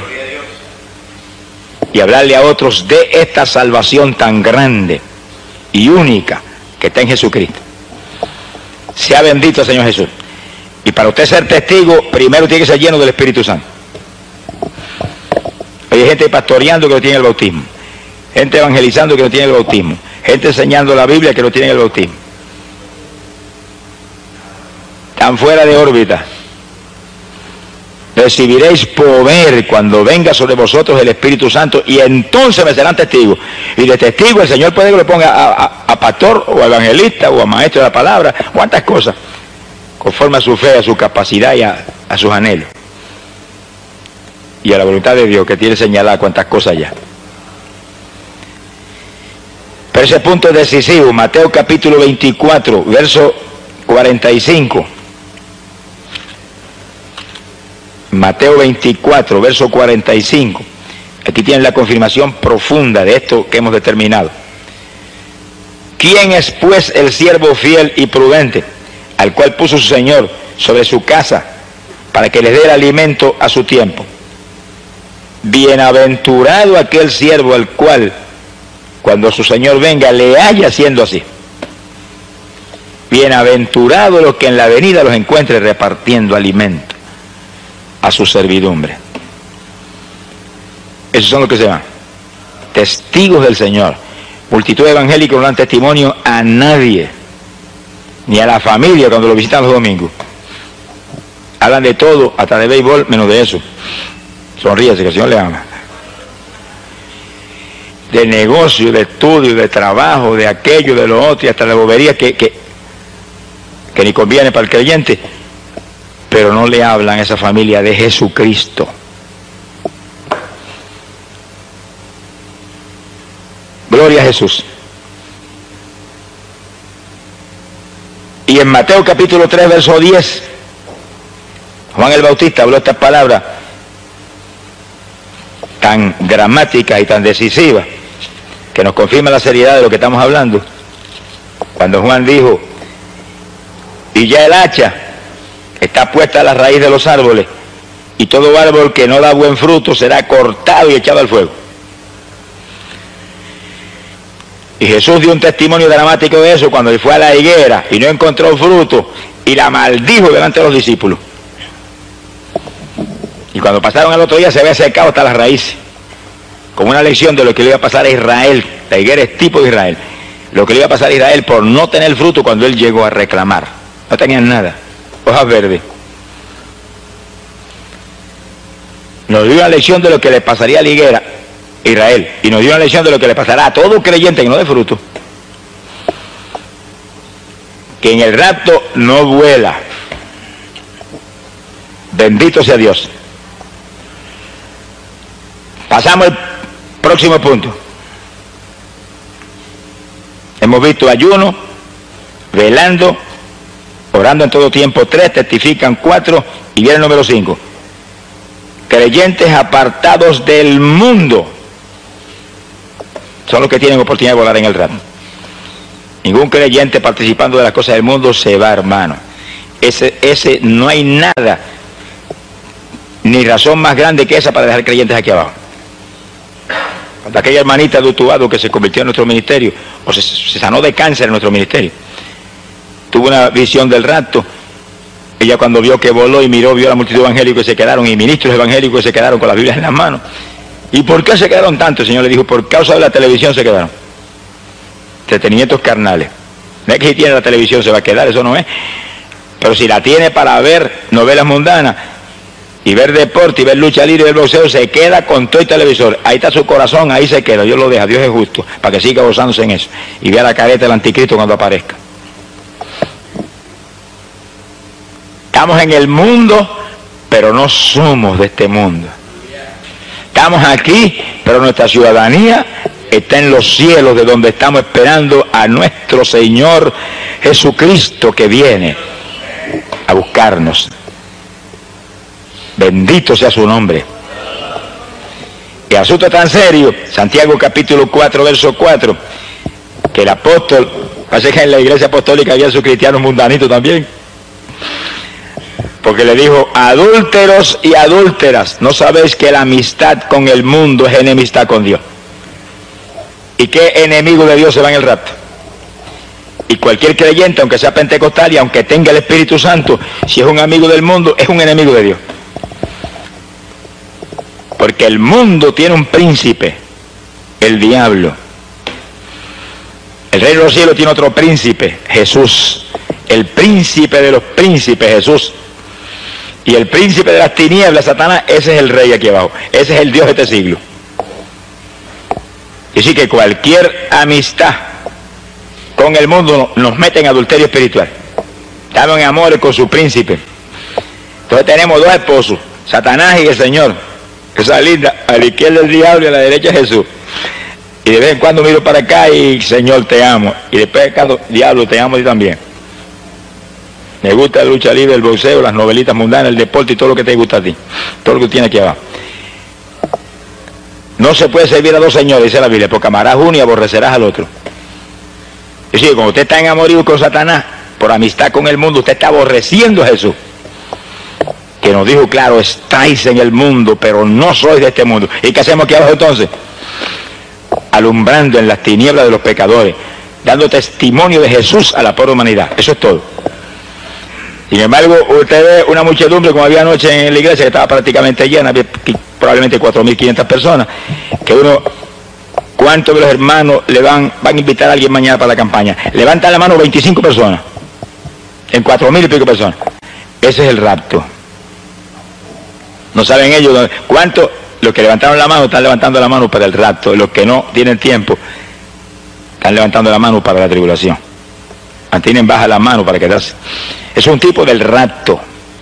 Y hablarle a otros de esta salvación tan grande y única que está en Jesucristo. Sea bendito el Señor Jesús. Y para usted ser testigo, primero tiene que ser lleno del Espíritu Santo. Hay gente pastoreando que no tiene el bautismo, gente evangelizando que no tiene el bautismo, gente enseñando la Biblia que no tiene el bautismo. Están fuera de órbita. Recibiréis poder cuando venga sobre vosotros el Espíritu Santo y entonces me serán testigos. Y de testigo el Señor puede que lo ponga a, a, a pastor o a evangelista o a maestro de la palabra, cuántas cosas, conforme a su fe, a su capacidad y a, a sus anhelos. Y a la voluntad de Dios que tiene señalada cuántas cosas ya. Pero ese punto es decisivo. Mateo capítulo veinticuatro, verso cuarenta y cinco. Mateo veinticuatro, verso cuarenta y cinco. Aquí tienen la confirmación profunda de esto que hemos determinado. ¿Quién es pues el siervo fiel y prudente, al cual puso su Señor sobre su casa, para que les dé el alimento a su tiempo? Bienaventurado aquel siervo al cual, cuando su Señor venga, le haya haciendo así. Bienaventurado los que en la venida los encuentre repartiendo alimento a su servidumbre. Esos son los que se van. Testigos del Señor. Multitud evangélicos no dan testimonio a nadie, ni a la familia cuando lo visitan los domingos. Hablan de todo, hasta de béisbol, menos de eso. Sonríese, que el Señor le ama. De negocio, de estudio, de trabajo, de aquello, de lo otro, y hasta de bobería que, que, que ni conviene para el creyente. Pero no le hablan a esa familia de Jesucristo. Gloria a Jesús. Y en Mateo capítulo tres, verso diez, Juan el Bautista habló estas palabras tan dramáticas y tan decisivas que nos confirma la seriedad de lo que estamos hablando. Cuando Juan dijo: y ya el hacha está puesta a la raíz de los árboles, y todo árbol que no da buen fruto será cortado y echado al fuego. Y Jesús dio un testimonio dramático de eso cuando fue a la higuera y no encontró fruto y la maldijo delante de los discípulos. Y cuando pasaron al otro día se había secado hasta las raíces, como una lección de lo que le iba a pasar a Israel. La higuera es tipo de Israel. Lo que le iba a pasar a Israel por no tener fruto cuando él llegó a reclamar. No tenían nada, hojas verdes. Nos dio una lección de lo que le pasaría a la higuera, Israel, y nos dio una lección de lo que le pasará a todo creyente que no dé fruto. Que en el rapto no vuela. Bendito sea Dios. Pasamos al próximo punto. Hemos visto ayuno, velando, orando en todo tiempo, tres, testifican, cuatro, y viene el número cinco. Creyentes apartados del mundo son los que tienen oportunidad de volar en el rapto. Ningún creyente participando de las cosas del mundo se va, hermano. Ese, ese no hay nada ni razón más grande que esa para dejar creyentes aquí abajo. Cuando aquella hermanita de Utuado que se convirtió en nuestro ministerio, o se, se sanó de cáncer en nuestro ministerio, tuvo una visión del rapto. Ella cuando vio que voló y miró, vio a la multitud evangélica y se quedaron, y ministros evangélicos se quedaron con las Biblias en las manos. ¿Y por qué se quedaron tanto? El Señor le dijo, por causa de la televisión se quedaron. Entretenimientos carnales. No es que si tiene la televisión se va a quedar, eso no es. Pero si la tiene para ver novelas mundanas, y ver deporte, y ver lucha libre y ver boxeo, se queda con todo el televisor. Ahí está su corazón, ahí se queda. Dios lo deja, Dios es justo, para que siga gozándose en eso. Y vea la careta del anticristo cuando aparezca. Estamos en el mundo, pero no somos de este mundo. Estamos aquí, pero nuestra ciudadanía está en los cielos, de donde estamos esperando a nuestro Señor Jesucristo, que viene a buscarnos. Bendito sea su nombre. Y el asunto es tan serio, Santiago capítulo cuatro, verso cuatro, que el apóstol, parece que en la iglesia apostólica había sus cristianos mundanitos también, porque le dijo, adúlteros y adúlteras, ¿no sabéis que la amistad con el mundo es enemistad con Dios? ¿Y qué enemigo de Dios se va en el rapto? Y cualquier creyente, aunque sea pentecostal y aunque tenga el Espíritu Santo, si es un amigo del mundo, es un enemigo de Dios. Porque el mundo tiene un príncipe, el diablo. El reino de los cielos tiene otro príncipe, Jesús. El príncipe de los príncipes, Jesús. Y el príncipe de las tinieblas, Satanás, ese es el rey aquí abajo. Ese es el Dios de este siglo. Y así que cualquier amistad con el mundo nos mete en adulterio espiritual. Estamos en amores con su príncipe. Entonces tenemos dos esposos, Satanás y el Señor. Esa linda, a la izquierda el diablo y a la derecha Jesús. Y de vez en cuando miro para acá y Señor, te amo. Y después cada diablo, te amo a ti también. Me gusta la lucha libre, el boxeo, las novelitas mundanas, el deporte y todo lo que te gusta a ti. Todo lo que tiene aquí abajo. No se puede servir a dos señores, dice la Biblia, porque amarás uno y aborrecerás al otro. Es decir, cuando usted está enamorado con Satanás, por amistad con el mundo, usted está aborreciendo a Jesús, que nos dijo claro, estáis en el mundo, pero no sois de este mundo. ¿Y qué hacemos aquí abajo entonces? Alumbrando en las tinieblas de los pecadores, dando testimonio de Jesús a la pobre humanidad. Eso es todo. Sin embargo, usted ve una muchedumbre, como había anoche en la iglesia, que estaba prácticamente llena, había probablemente cuatro mil quinientas personas, que uno, ¿cuántos de los hermanos le van, van a invitar a alguien mañana para la campaña? Levantan la mano veinticinco personas, en cuatro mil y pico personas. Ese es el rapto. No saben ellos cuánto. Los que levantaron la mano están levantando la mano para el rapto. Los que no tienen tiempo están levantando la mano para la tribulación. Mantienen baja la mano para quedarse. Es un tipo del rapto.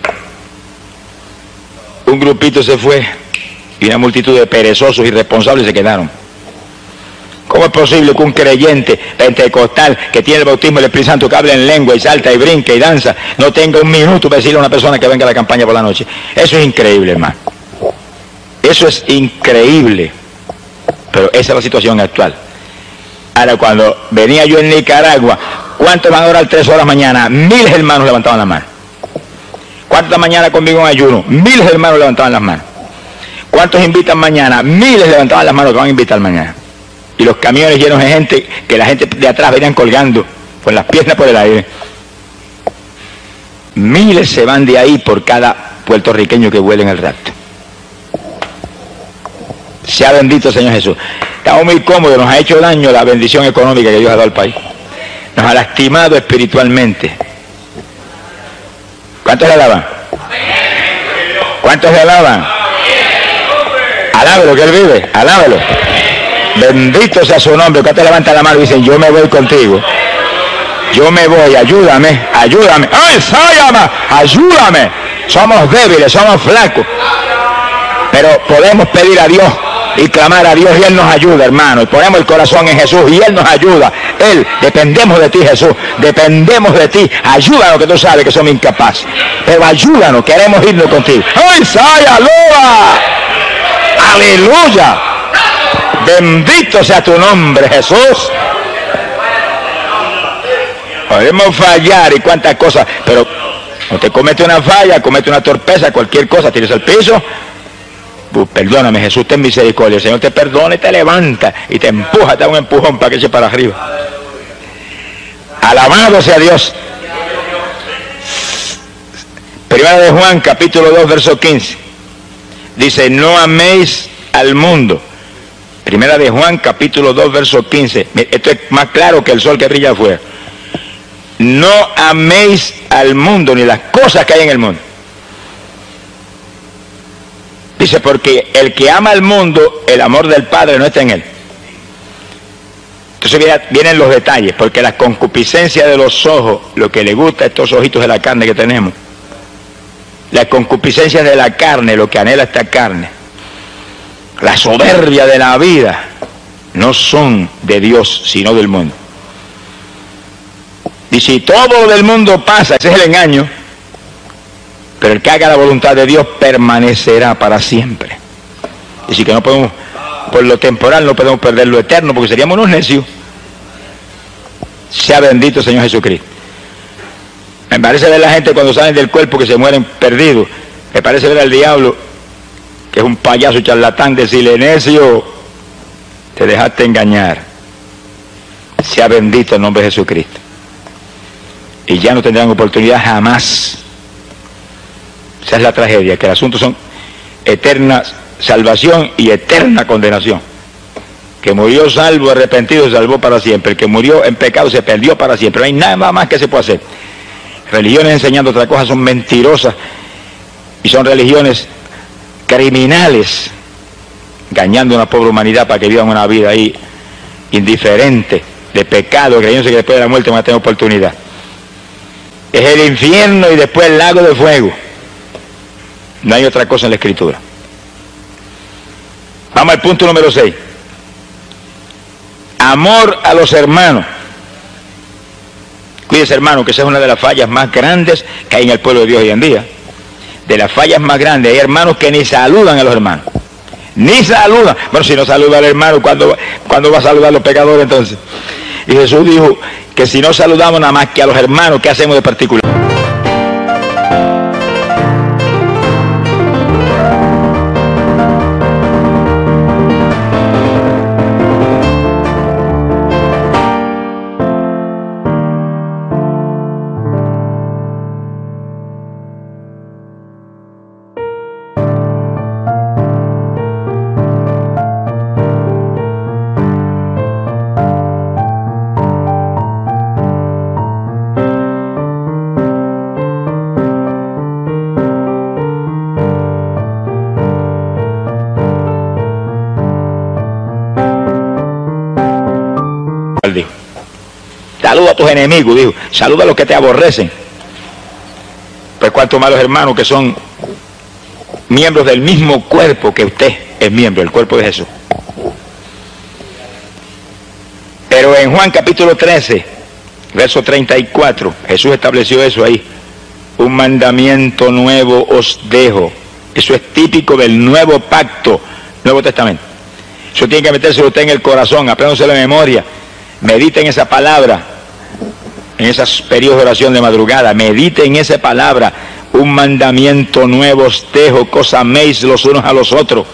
Un grupito se fue y una multitud de perezosos irresponsables se quedaron. ¿Cómo es posible que un creyente pentecostal que tiene el bautismo del Espíritu Santo, que habla en lengua y salta y brinca y danza, no tenga un minuto para decirle a una persona que venga a la campaña por la noche? Eso es increíble, hermano. Eso es increíble. Pero esa es la situación actual. Ahora, cuando venía yo en Nicaragua, ¿cuántos van a orar tres horas mañana? Miles de hermanos levantaban las manos. ¿Cuántas mañana conmigo en ayuno? Miles de hermanos levantaban las manos. ¿Cuántos invitan mañana? Miles levantaban las manos que van a invitar mañana. Y los camiones llenos de gente, que la gente de atrás venían colgando con las piernas por el aire. Miles se van de ahí por cada puertorriqueño que vuela en el rapto. Sea bendito el Señor Jesús. Estamos muy cómodos, nos ha hecho daño la bendición económica que Dios ha dado al país. Nos ha lastimado espiritualmente. ¿Cuántos le alaban? ¿Cuántos le alaban? Alábelo, que Él vive, alábelo. Bendito sea su nombre. ¿Cuántos levantan la mano y dicen, yo me voy contigo? Yo me voy, ayúdame, ayúdame. ¡Ay, sáyama! ¡Ayúdame! Somos débiles, somos flacos. Pero podemos pedir a Dios y clamar a Dios y Él nos ayuda, hermano. Y ponemos el corazón en Jesús y Él nos ayuda. Él, dependemos de ti, Jesús. Dependemos de ti. Ayúdanos, que tú sabes que somos incapaces. Pero ayúdanos, queremos irnos contigo. ¡Ay, saya, aloha! ¡Aleluya! Bendito sea tu nombre, Jesús. Podemos fallar y cuántas cosas, pero Usted comete una falla, comete una torpeza, cualquier cosa, tires al piso. Pues, perdóname, Jesús, ten misericordia. El Señor te perdona y te levanta y te empuja, te da un empujón para que eche para arriba. Alabado sea Dios. Primera de Juan, capítulo dos, verso quince. Dice, no améis al mundo. Primera de Juan, capítulo dos, verso quince. Esto es más claro que el sol que brilla afuera. No améis al mundo, ni las cosas que hay en el mundo. Dice, porque el que ama al mundo, el amor del Padre no está en él. Entonces vienen los detalles, porque la concupiscencia de los ojos, lo que le gusta a estos ojitos de la carne que tenemos, la concupiscencia de la carne, lo que anhela esta carne, la soberbia de la vida, no son de Dios, sino del mundo. Y si todo lo del mundo pasa, ese es el engaño, pero el que haga la voluntad de Dios permanecerá para siempre. Y así que no podemos, por lo temporal no podemos perder lo eterno, porque seríamos unos necios. Sea bendito Señor Jesucristo. Me parece ver la gente cuando salen del cuerpo que se mueren perdidos. Me parece ver al diablo, que es un payaso charlatán, decirle, necio, te dejaste engañar. Sea bendito el nombre de Jesucristo. Y ya no tendrán oportunidad jamás. Esa es la tragedia, que el asunto son eterna salvación y eterna condenación. Que murió salvo, arrepentido, se salvó para siempre. El que murió en pecado se perdió para siempre. No hay nada más que se pueda hacer. Religiones enseñando otra cosa son mentirosas y son religiones criminales, engañando a una pobre humanidad para que vivan una vida ahí indiferente, de pecado, creyéndose que después de la muerte van a tener oportunidad. Es el infierno y después el lago de fuego. No hay otra cosa en la Escritura. Vamos al punto número seis. Amor a los hermanos. Cuídese, hermano, que esa es una de las fallas más grandes que hay en el pueblo de Dios hoy en día. De las fallas más grandes, hay hermanos que ni saludan a los hermanos. Ni saludan. Bueno, si no saluda al hermano, ¿cuándo, ¿cuándo va a saludar a los pecadores entonces? Y Jesús dijo que si no saludamos nada más que a los hermanos, ¿qué hacemos de particular? Saluda a tus enemigos, dijo. Saluda a los que te aborrecen. Pues cuánto más los hermanos que son miembros del mismo cuerpo que usted es miembro, el cuerpo de Jesús. Pero en Juan capítulo trece, verso treinta y cuatro, Jesús estableció eso ahí. Un mandamiento nuevo os dejo. Eso es típico del nuevo pacto, Nuevo Testamento. Eso tiene que metérselo usted en el corazón, apréndoselo de memoria. Medite en esa palabra, en esos periodos de oración de madrugada. Medite en esa palabra. Un mandamiento nuevo os dejo, que os améis los unos a los otros.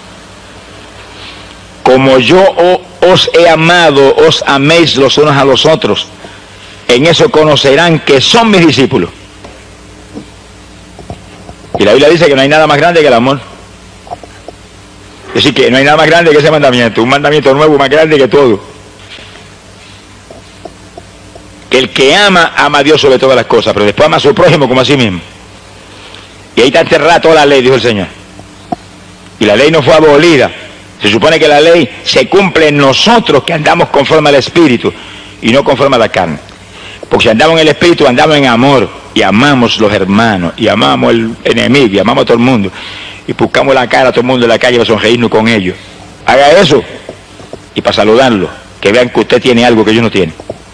Como yo os he amado, os améis los unos a los otros. En eso conocerán que son mis discípulos. Y la Biblia dice que no hay nada más grande que el amor. Es decir, que no hay nada más grande que ese mandamiento. Un mandamiento nuevo más grande que todo. Que el que ama, ama a Dios sobre todas las cosas, pero después ama a su prójimo como a sí mismo. Y ahí está enterrada toda la ley, dijo el Señor. Y la ley no fue abolida. Se supone que la ley se cumple en nosotros, que andamos conforme al Espíritu y no conforme a la carne. Porque si andamos en el Espíritu, andamos en amor y amamos los hermanos y amamos al enemigo y amamos a todo el mundo y buscamos la cara a todo el mundo en la calle para sonreírnos con ellos. Haga eso y para saludarlo, que vean que usted tiene algo que ellos no tienen.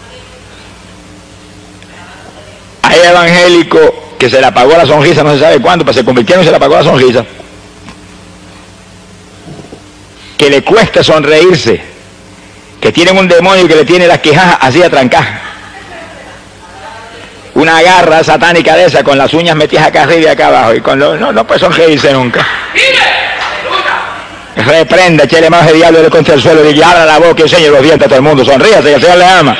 Hay evangélicos que se le apagó la sonrisa, no se sabe cuándo, pero se convirtieron y se le apagó la sonrisa. Que le cuesta sonreírse, que tienen un demonio que le tiene las quejas así atrancadas. una garra satánica de esa con las uñas metidas acá arriba y acá abajo, y con lo, no, no puede sonreírse nunca. Reprenda, échele más de diablo de contra el suelo y abra la boca y enseñe los dientes a todo el mundo. Sonríase, que el Señor le ama.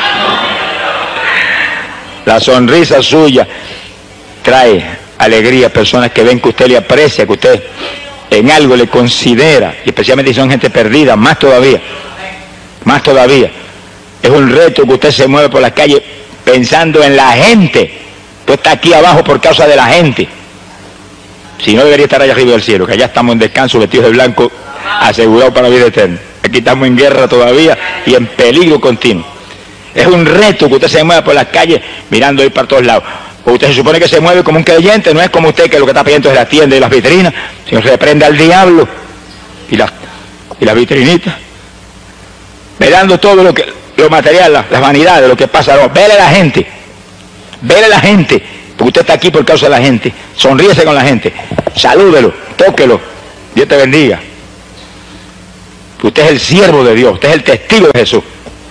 La sonrisa suya trae alegría a personas que ven que usted le aprecia, que usted en algo le considera, y especialmente si son gente perdida, más todavía, más todavía. Es un reto que usted se mueve por las calles pensando en la gente. Usted está aquí abajo por causa de la gente. Si no, debería estar allá arriba del cielo, que allá estamos en descanso, vestidos de blanco, asegurados para la vida eterna. Aquí estamos en guerra todavía y en peligro continuo. Es un reto que usted se mueva por las calles mirando ahí para todos lados. O usted se supone que se mueve como un creyente, no es como usted que lo que está pidiendo es la tienda y las vitrinas, sino se reprende al diablo y las, y las vitrinitas. Mirando todo lo que lo material, las, las vanidades, lo que pasa. No, vele a la gente, vele a la gente, porque usted está aquí por causa de la gente. Sonríese con la gente, salúdelo, tóquelo, Dios te bendiga. Usted es el siervo de Dios, usted es el testigo de Jesús.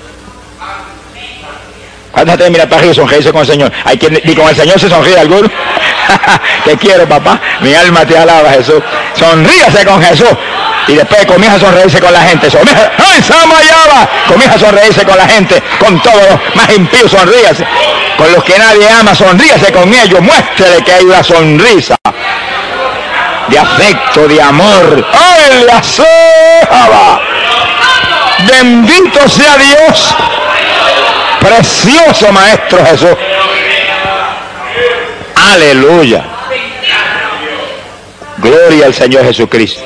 ¿Cuántos de mira para arriba y sonreírse con el Señor? Hay quien ni con el Señor se sonríe alguno. Te quiero, papá, mi alma te alaba, Jesús. Sonríase con Jesús. Y después comienza a sonreírse con la gente. ¡Ay, Samayaba! Comienza a sonreírse con la gente, con todos los más impíos, sonríase. Con los que nadie ama, sonríase con ellos. Muéstrele que hay una sonrisa de afecto, de amor. ¡Ay, la soba! Bendito sea Dios. Precioso Maestro Jesús. Aleluya. Gloria al Señor Jesucristo.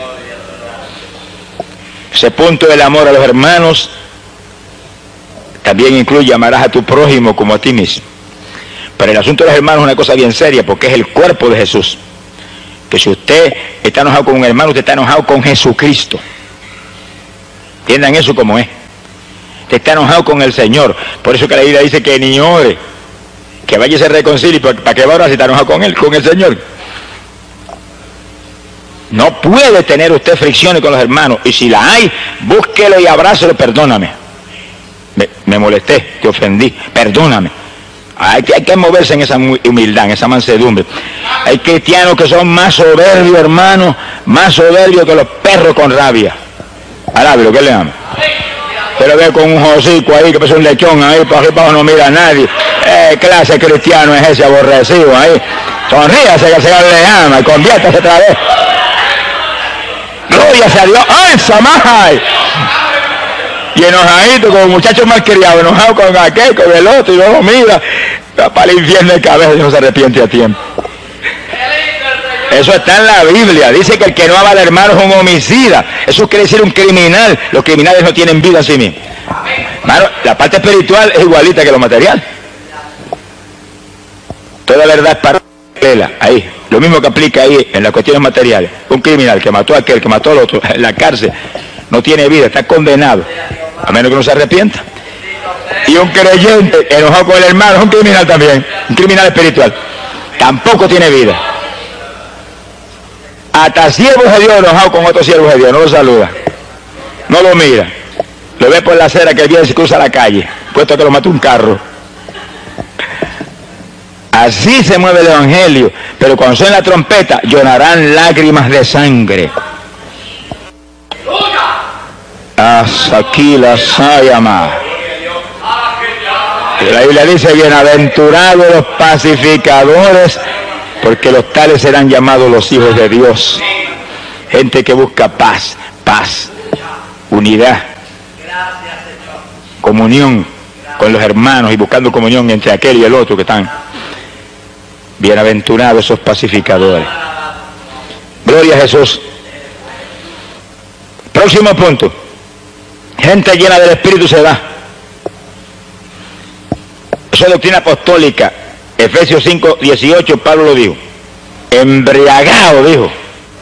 Ese punto del amor a los hermanos también incluye amarás a tu prójimo como a ti mismo. Pero el asunto de los hermanos es una cosa bien seria, porque es el cuerpo de Jesús. Que si usted está enojado con un hermano, usted está enojado con Jesucristo. Entiendan eso como es. Usted está enojado con el Señor. Por eso que la Biblia dice que ni ore, que vaya y se reconcilie. ¿Para qué va a orar si está enojado con él, con el Señor? No puede tener usted fricciones con los hermanos. Y si la hay, búsquelo y abrázelo. Perdóname. Me, me molesté, te ofendí. Perdóname. Hay que, hay que moverse en esa humildad, en esa mansedumbre. Hay cristianos que son más soberbios, hermanos, más soberbios que los perros con rabia. Alábelo, ¿qué le llama? Usted lo ve con un hocico ahí, que parece un lechón ahí, para arriba abajo no mira a nadie. ¿Qué clase cristiano es ese aborrecido ahí? Sonríase que el Señor le ama y conviértase otra vez. Gloria sea a Dios. ¡Ay, Samajay! Y enojadito, como muchachos mal criados, enojado con aquel, con el otro, y luego mira, va para el infierno de cabeza y no se arrepiente a tiempo. Eso está en la Biblia. Dice que el que no ama al hermano es un homicida. Eso quiere decir un criminal. Los criminales no tienen vida en sí mismos. Hermano, la parte espiritual es igualita que lo material. Toda verdad es paralela. Ahí. Lo mismo que aplica ahí en las cuestiones materiales. Un criminal que mató a aquel, que mató al otro, en la cárcel, no tiene vida, está condenado. A menos que no se arrepienta. Y un creyente enojado con el hermano es un criminal también. Un criminal espiritual. Tampoco tiene vida. Hasta siervos de Dios enojado con otros siervos de Dios, no lo saluda, no lo mira, lo ve por la acera que viene y se cruza la calle, puesto que lo mató un carro. Así se mueve el evangelio, pero cuando suena la trompeta llorarán lágrimas de sangre. Asakila Sayama. La Biblia dice: bienaventurados los pacificadores, porque los tales serán llamados los hijos de Dios. Gente que busca paz, paz, unidad, comunión con los hermanos y buscando comunión entre aquel y el otro que están. Bienaventurados esos pacificadores. Gloria a Jesús. Próximo punto. Gente llena del Espíritu se da. Eso es doctrina apostólica. Efesios cinco, dieciocho, Pablo lo dijo. Embriagado, dijo.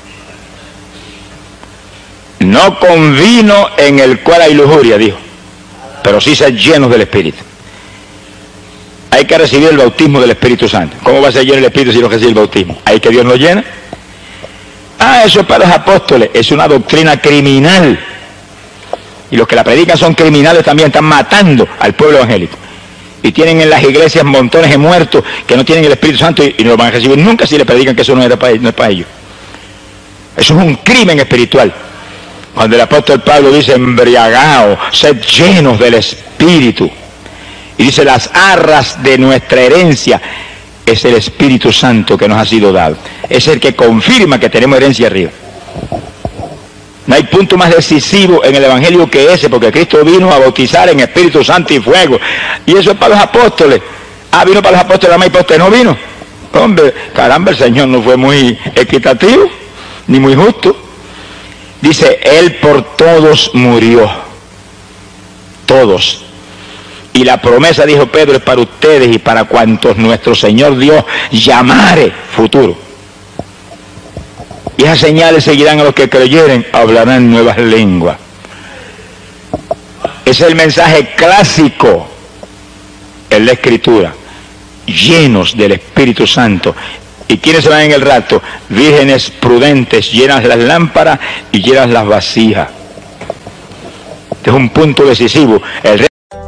No con vino en el cual hay lujuria, dijo. Pero sí ser llenos del Espíritu. Hay que recibir el bautismo del Espíritu Santo. ¿Cómo va a ser lleno el Espíritu si no recibe el bautismo? ¿Hay que Dios lo llena? Ah, eso es para los apóstoles. Es una doctrina criminal. Y los que la predican son criminales también. Están matando al pueblo evangélico. Y tienen en las iglesias montones de muertos que no tienen el Espíritu Santo y, y no lo van a recibir nunca si le predican que eso no, era para, no es para ellos. Eso es un crimen espiritual. Cuando el apóstol Pablo dice embriagados, sed llenos del Espíritu. Y dice las arras de nuestra herencia es el Espíritu Santo que nos ha sido dado. Es el que confirma que tenemos herencia arriba. No hay punto más decisivo en el Evangelio que ese, porque Cristo vino a bautizar en Espíritu Santo y fuego. Y eso es para los apóstoles. Ah, vino para los apóstoles, la más y usted no vino. Hombre, caramba, el Señor no fue muy equitativo, ni muy justo. Dice, Él por todos murió. Todos. Y la promesa, dijo Pedro, es para ustedes y para cuantos nuestro Señor Dios llamare futuro. Y esas señales seguirán a los que creyeren, hablarán nuevas lenguas. Ese es el mensaje clásico en la Escritura. Llenos del Espíritu Santo. ¿Y quiénes se van en el rapto? Vírgenes prudentes, llenas las lámparas y llenas las vasijas. Este es un punto decisivo. El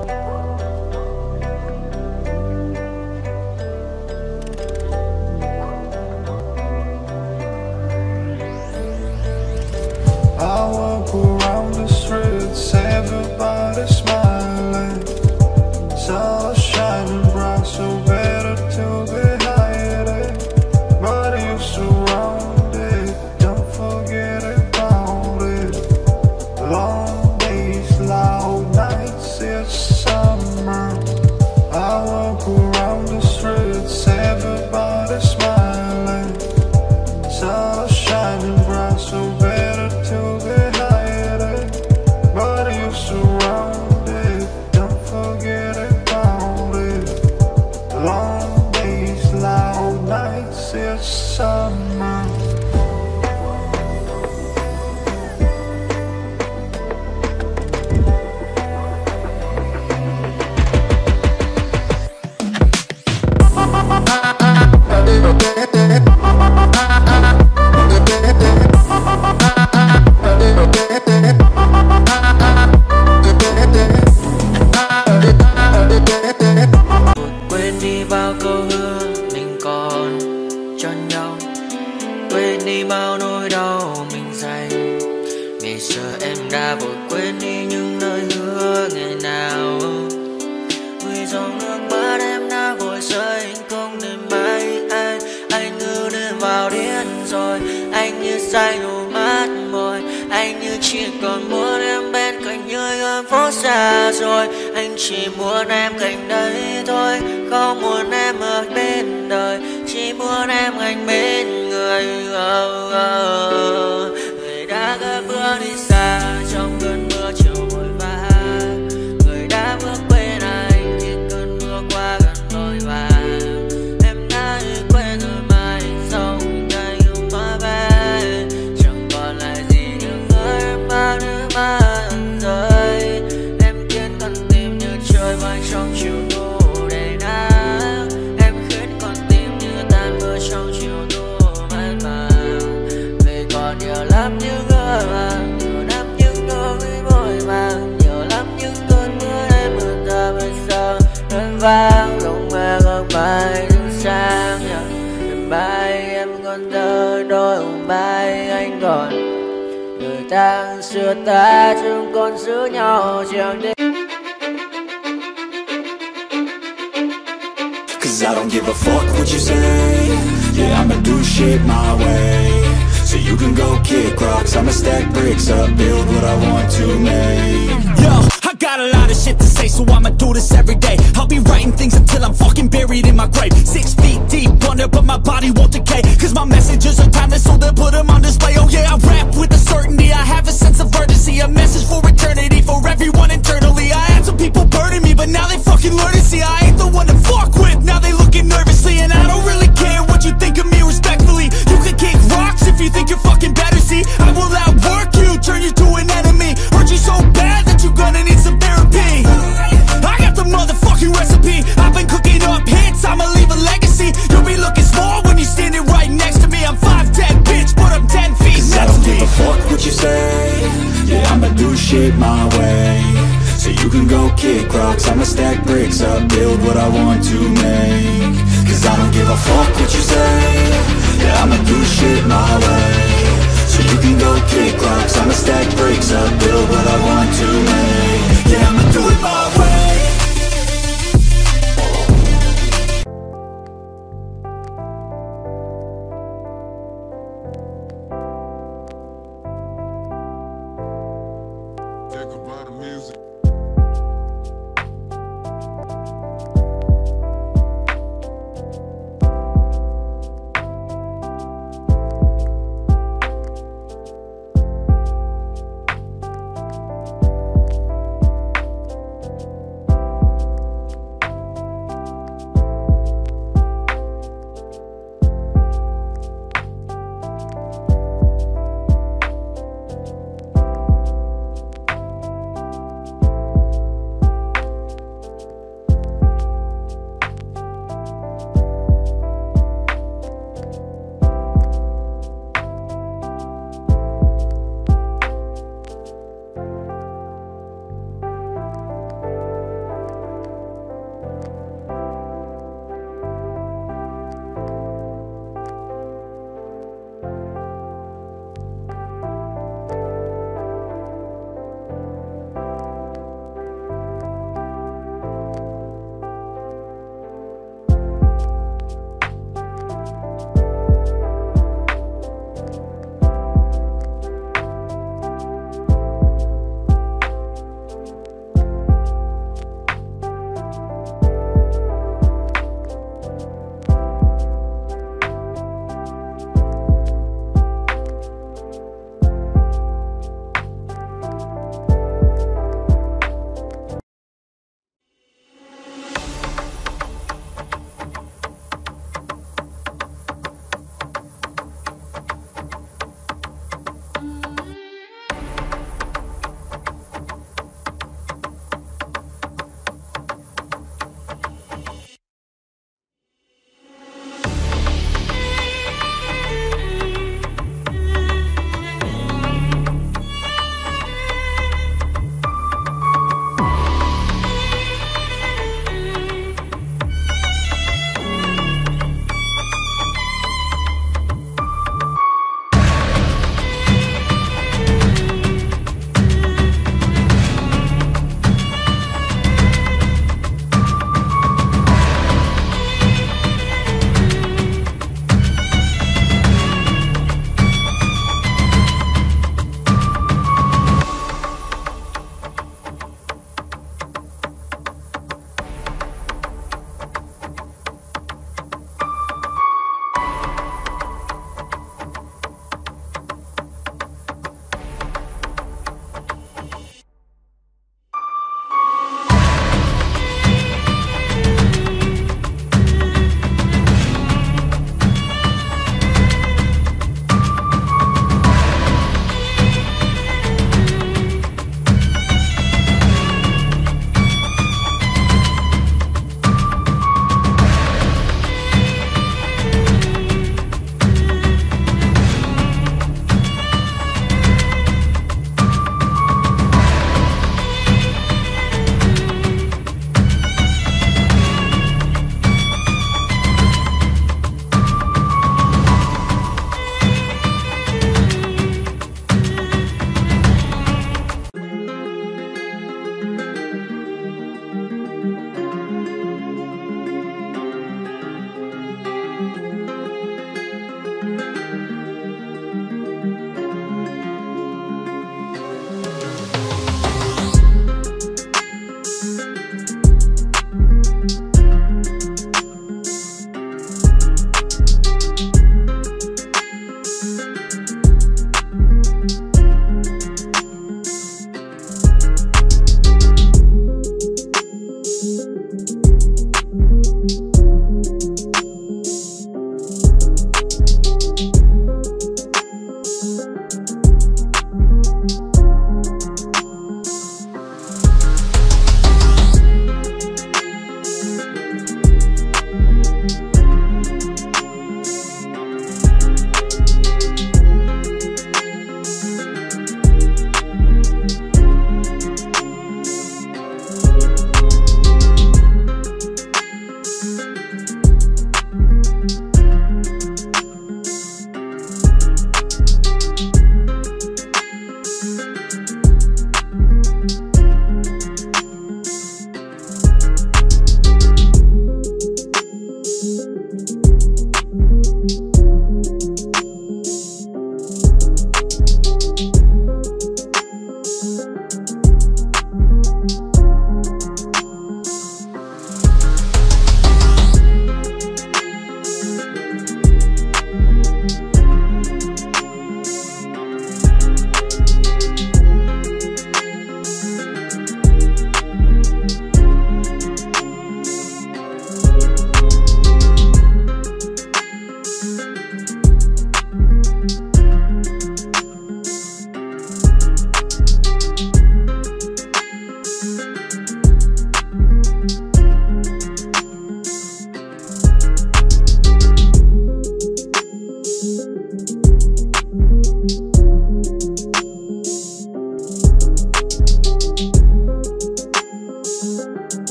Cause I don't give a fuck what you say. Yeah, I'ma do shit my way. So you can go kick rocks, I'ma stack bricks up, build what I want to make. Yo, I got a lot of shit to say, so I'ma do this every day. I'll be writing things until I'm fucking buried in my grave. Six feet deep under, but my body won't decay. Cause my messages are timeless, so they'll put them on display. Oh yeah, I rap with a certainty, I have a sense of urgency. A message for eternity, for everyone internally. I had some people burning me, but now they fucking learn to see I ain't the one to fuck with, now they looking nervously. And I don't really care what you think of me, respectfully. You can kick rocks if you think you're fucking better, see. I will outwork you, turn you to an enemy. Hurt you so bad that you're gonna need some therapy. I got the motherfucking recipe, I've been cooking up hits, I'ma leave a legacy. You'll be looking small when you're standing right next to me. I'm five ten, bitch, but I'm ten feet. Cause I don't give a fuck what you say. Yeah, I'ma do shit my way. So So you can go kick rocks, I'ma stack bricks up, build what I want to make. Cause I don't give a fuck what you say, yeah, I'ma do shit my way. So you can go kick rocks, I'ma stack bricks up, build what I want to make. Yeah, I'ma do it my way. Think about the music.